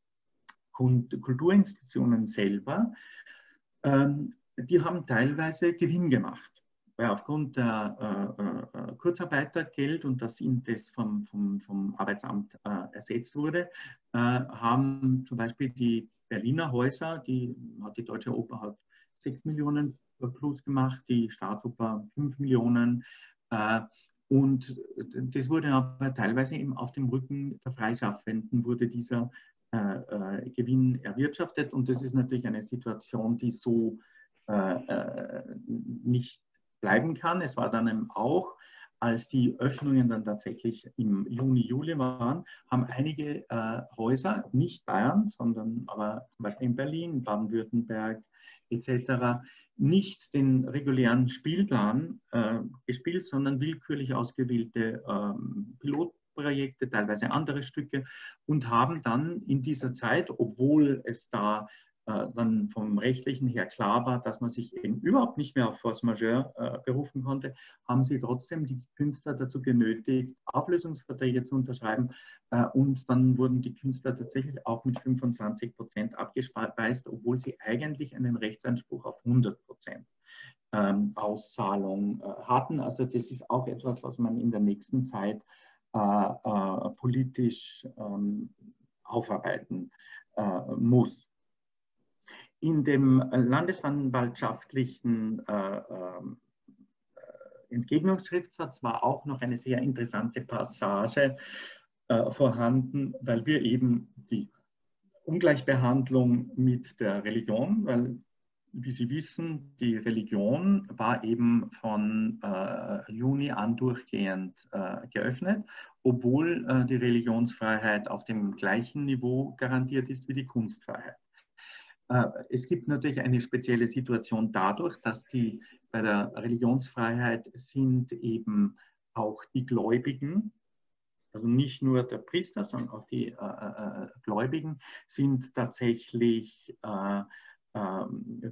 Kulturinstitutionen selber, ähm, die haben teilweise Gewinn gemacht. Weil aufgrund der äh, äh, Kurzarbeitergeld und dass ihnen das vom, vom, vom Arbeitsamt äh, ersetzt wurde, äh, haben zum Beispiel die Berliner Häuser, die hat die Deutsche Oper hat sechs Millionen plus gemacht, die Staatsoper fünf Millionen. Äh, und das wurde aber teilweise eben auf dem Rücken der Freischaffenden wurde dieser äh, äh, Gewinn erwirtschaftet. Und das ist natürlich eine Situation, die so äh, nicht bleiben kann. Es war dann eben auch, als die Öffnungen dann tatsächlich im Juni, Juli waren, haben einige äh, Häuser, nicht Bayern, sondern aber zum Beispiel in Berlin, Baden-Württemberg et cetera, nicht den regulären Spielplan äh, gespielt, sondern willkürlich ausgewählte ähm, Pilotprojekte, teilweise andere Stücke und haben dann in dieser Zeit, obwohl es da äh, dann vom Rechtlichen her klar war, dass man sich eben überhaupt nicht mehr auf Force Majeure äh, berufen konnte, haben sie trotzdem die Künstler dazu genötigt, Auflösungsverträge zu unterschreiben. Äh, und dann wurden die Künstler tatsächlich auch mit fünfundzwanzig Prozent abgespeist, obwohl sie eigentlich einen Rechtsanspruch auf hundert Prozent ähm, Auszahlung äh, hatten. Also das ist auch etwas, was man in der nächsten Zeit äh, äh, politisch ähm, aufarbeiten äh, muss. In dem landesanwaltschaftlichen äh, äh, Entgegnungsschriftsatz war auch noch eine sehr interessante Passage äh, vorhanden, weil wir eben die Ungleichbehandlung mit der Religion, weil, wie Sie wissen, die Religion war eben von äh, Juni an durchgehend äh, geöffnet, obwohl äh, die Religionsfreiheit auf dem gleichen Niveau garantiert ist wie die Kunstfreiheit. Es gibt natürlich eine spezielle Situation dadurch, dass die bei der Religionsfreiheit sind eben auch die Gläubigen, also nicht nur der Priester, sondern auch die äh, äh, Gläubigen sind tatsächlich äh, äh,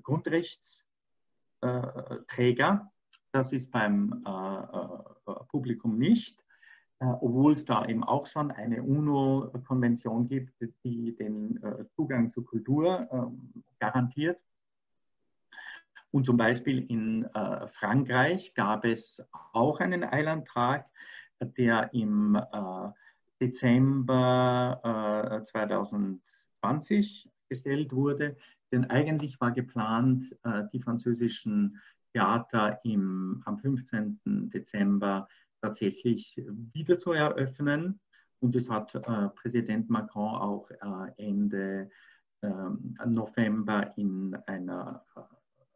Grundrechtsträger. Das ist beim äh, äh, Publikum nicht. Obwohl es da eben auch schon eine UNO-Konvention gibt, die den äh, Zugang zur Kultur äh, garantiert. Und zum Beispiel in äh, Frankreich gab es auch einen Eilantrag, der im äh, Dezember äh, zweitausendzwanzig gestellt wurde. Denn eigentlich war geplant, äh, die französischen Theater im, am fünfzehnten Dezember tatsächlich wieder zu eröffnen. Und das hat äh, Präsident Macron auch äh, Ende äh, November in einer äh,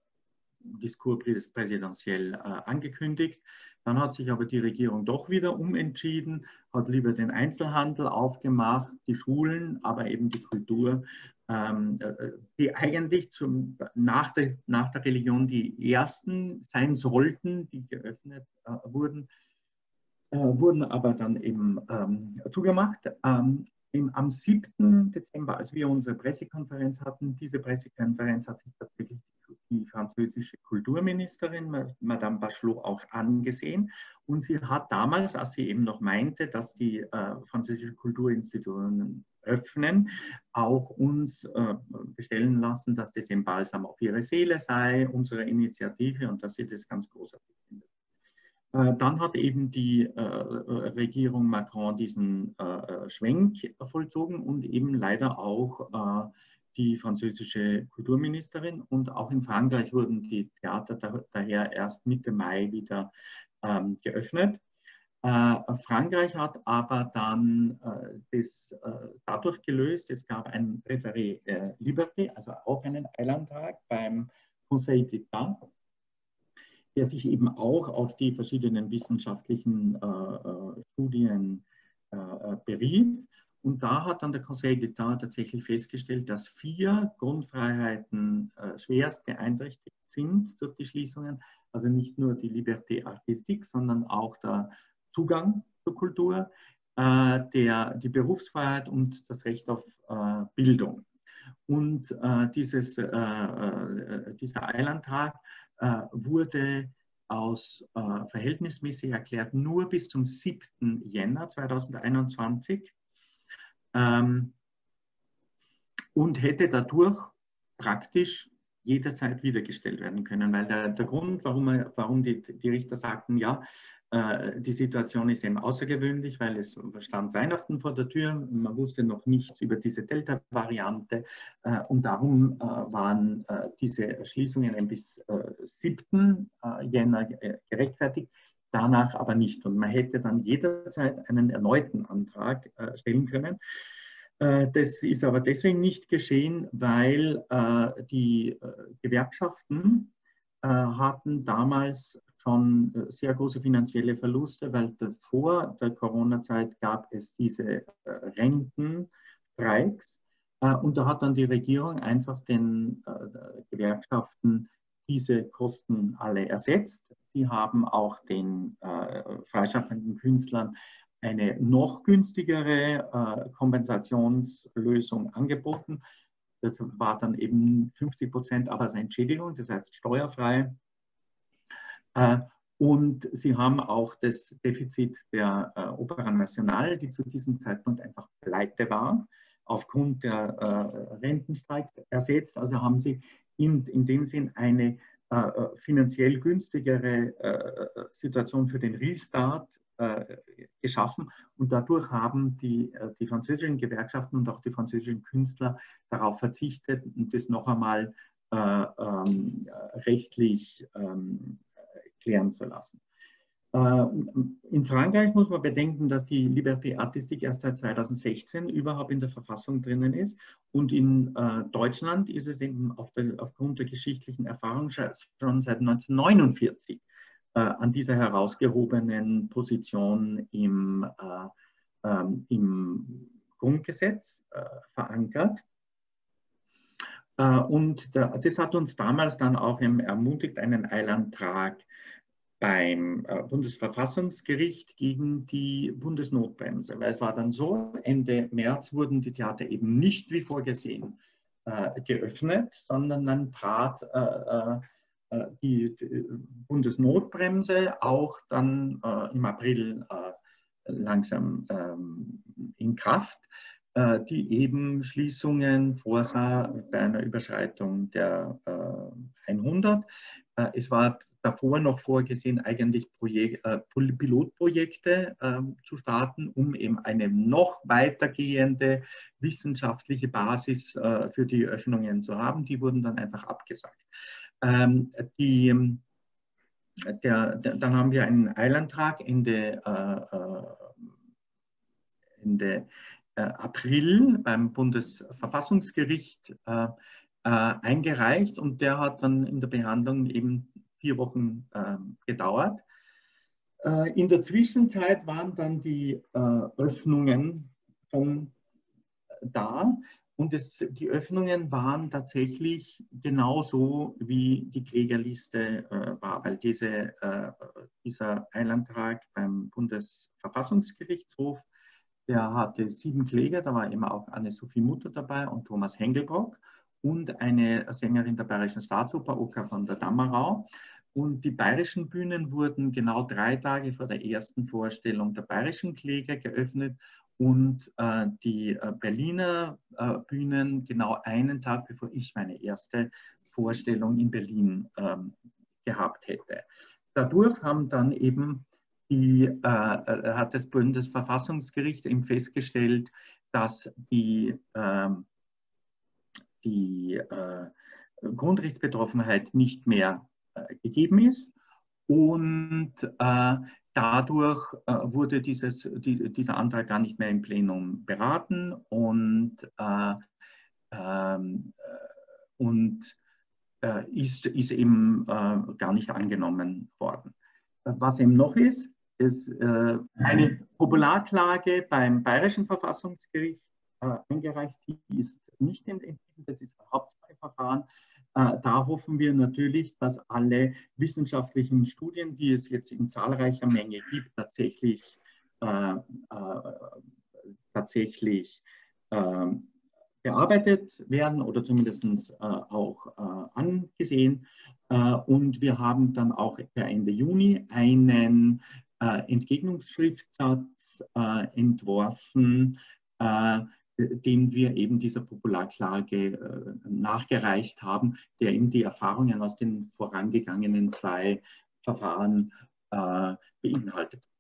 Diskurs präsidentiell äh, angekündigt. Dann hat sich aber die Regierung doch wieder umentschieden, hat lieber den Einzelhandel aufgemacht, die Schulen, aber eben die Kultur, ähm, die eigentlich zum, nach, der, nach der Religion die ersten sein sollten, die geöffnet äh, wurden, äh, wurden aber dann eben ähm, zugemacht. Ähm, im, am siebten Dezember, als wir unsere Pressekonferenz hatten, diese Pressekonferenz hat sich tatsächlich die französische Kulturministerin, Madame Bachelot, auch angesehen. Und sie hat damals, als sie eben noch meinte, dass die äh, französische Kulturinstitutionen öffnen, auch uns äh, bestellen lassen, dass das ein Balsam auf ihre Seele sei, unsere Initiative, und dass sie das ganz großartig findet. Dann hat eben die äh, Regierung Macron diesen äh, Schwenk vollzogen und eben leider auch äh, die französische Kulturministerin. Und auch in Frankreich wurden die Theater da, daher erst Mitte Mai wieder ähm, geöffnet. Äh, Frankreich hat aber dann äh, das äh, dadurch gelöst, es gab ein Référé äh, Liberté, also auch einen Eilantrag beim Conseil d'État, der sich eben auch auf die verschiedenen wissenschaftlichen äh, Studien äh, berief. Und da hat dann der Conseil d'État tatsächlich festgestellt, dass vier Grundfreiheiten äh, schwerst beeinträchtigt sind durch die Schließungen. Also nicht nur die Liberté artistique, sondern auch der Zugang zur Kultur, äh, der, die Berufsfreiheit und das Recht auf äh, Bildung. Und äh, dieses, äh, dieser Eilantrag äh, wurde aus äh, verhältnismäßig erklärt nur bis zum siebten Jänner zweitausendeinundzwanzig ähm, und hätte dadurch praktisch jederzeit wiedergestellt werden können, weil der, der Grund, warum, warum die, die Richter sagten, ja, äh, die Situation ist eben außergewöhnlich, weil es stand Weihnachten vor der Tür, man wusste noch nichts über diese Delta-Variante äh, und darum äh, waren äh, diese Schließungen bis äh, siebten Jänner gerechtfertigt, danach aber nicht. Und man hätte dann jederzeit einen erneuten Antrag äh, stellen können. Das ist aber deswegen nicht geschehen, weil äh, die äh, Gewerkschaften äh, hatten damals schon sehr große finanzielle Verluste, weil vor der Corona-Zeit gab es diese äh, Rentenstreiks äh, und da hat dann die Regierung einfach den äh, Gewerkschaften diese Kosten alle ersetzt. Sie haben auch den äh, freischaffenden Künstlern eine noch günstigere äh, Kompensationslösung angeboten. Das war dann eben fünfzig Prozent aber als Entschädigung, das heißt steuerfrei. Äh, und sie haben auch das Defizit der äh, Opera Nacional, die zu diesem Zeitpunkt einfach pleite war, aufgrund der äh, Rentenstreiks ersetzt. Also haben sie in, in dem Sinn eine äh, finanziell günstigere äh, Situation für den Restart äh, geschaffen. Und dadurch haben die, äh, die französischen Gewerkschaften und auch die französischen Künstler darauf verzichtet und das noch einmal äh, ähm, rechtlich ähm, klären zu lassen. In Frankreich muss man bedenken, dass die Liberté Artistique erst seit zweitausendsechzehn überhaupt in der Verfassung drinnen ist. Und in äh, Deutschland ist es eben auf der, aufgrund der geschichtlichen Erfahrung schon seit neunzehnhundertneunundvierzig äh, an dieser herausgehobenen Position im, äh, ähm, im Grundgesetz äh, verankert. Äh, und da, das hat uns damals dann auch eben ermutigt, einen Eilantrag beim äh, Bundesverfassungsgericht gegen die Bundesnotbremse. Weil es war dann so, Ende März wurden die Theater eben nicht wie vorgesehen äh, geöffnet, sondern dann trat äh, äh, die, die Bundesnotbremse auch dann äh, im April äh, langsam ähm, in Kraft, äh, die eben Schließungen vorsah bei einer Überschreitung der äh, hundert. Äh, es war davor noch vorgesehen, eigentlich Projek äh, Pilotprojekte äh, zu starten, um eben eine noch weitergehende wissenschaftliche Basis äh, für die Öffnungen zu haben. Die wurden dann einfach abgesagt. Ähm, die, der, der, dann haben wir einen Eilantrag Ende, äh, Ende äh, April beim Bundesverfassungsgericht äh, äh, eingereicht und der hat dann in der Behandlung eben vier Wochen äh, gedauert. Äh, in der Zwischenzeit waren dann die äh, Öffnungen von da und es, die Öffnungen waren tatsächlich genauso, wie die Klägerliste äh, war, weil diese, äh, dieser Eilantrag beim Bundesverfassungsgerichtshof, der hatte sieben Kläger, da war eben auch Anne-Sophie Mutter dabei und Thomas Hengelbrock und eine Sängerin der Bayerischen Staatsoper, Oka von der Dammerau. Und die bayerischen Bühnen wurden genau drei Tage vor der ersten Vorstellung der bayerischen Kläger geöffnet und äh, die äh, Berliner äh, Bühnen genau einen Tag, bevor ich meine erste Vorstellung in Berlin ähm, gehabt hätte. Dadurch haben dann eben die, äh, hat das Bundesverfassungsgericht eben festgestellt, dass die, äh, die äh, Grundrechtsbetroffenheit nicht mehr äh, gegeben ist und äh, dadurch äh, wurde dieses, die, dieser Antrag gar nicht mehr im Plenum beraten und, äh, ähm, und äh, ist, ist eben äh, gar nicht angenommen worden. Was eben noch ist, ist äh, eine Popularklage beim Bayerischen Verfassungsgericht äh, eingereicht. Die ist nicht entschieden, das ist ein Hauptsacheverfahren. Äh, da hoffen wir natürlich, dass alle wissenschaftlichen Studien, die es jetzt in zahlreicher Menge gibt, tatsächlich, äh, äh, tatsächlich äh, bearbeitet werden oder zumindest äh, auch äh, angesehen. Äh, und wir haben dann auch per Ende Juni einen äh, Entgegnungsschriftsatz äh, entworfen, äh, den wir eben dieser Popularklage nachgereicht haben, der eben die Erfahrungen aus den vorangegangenen zwei Verfahren beinhaltet.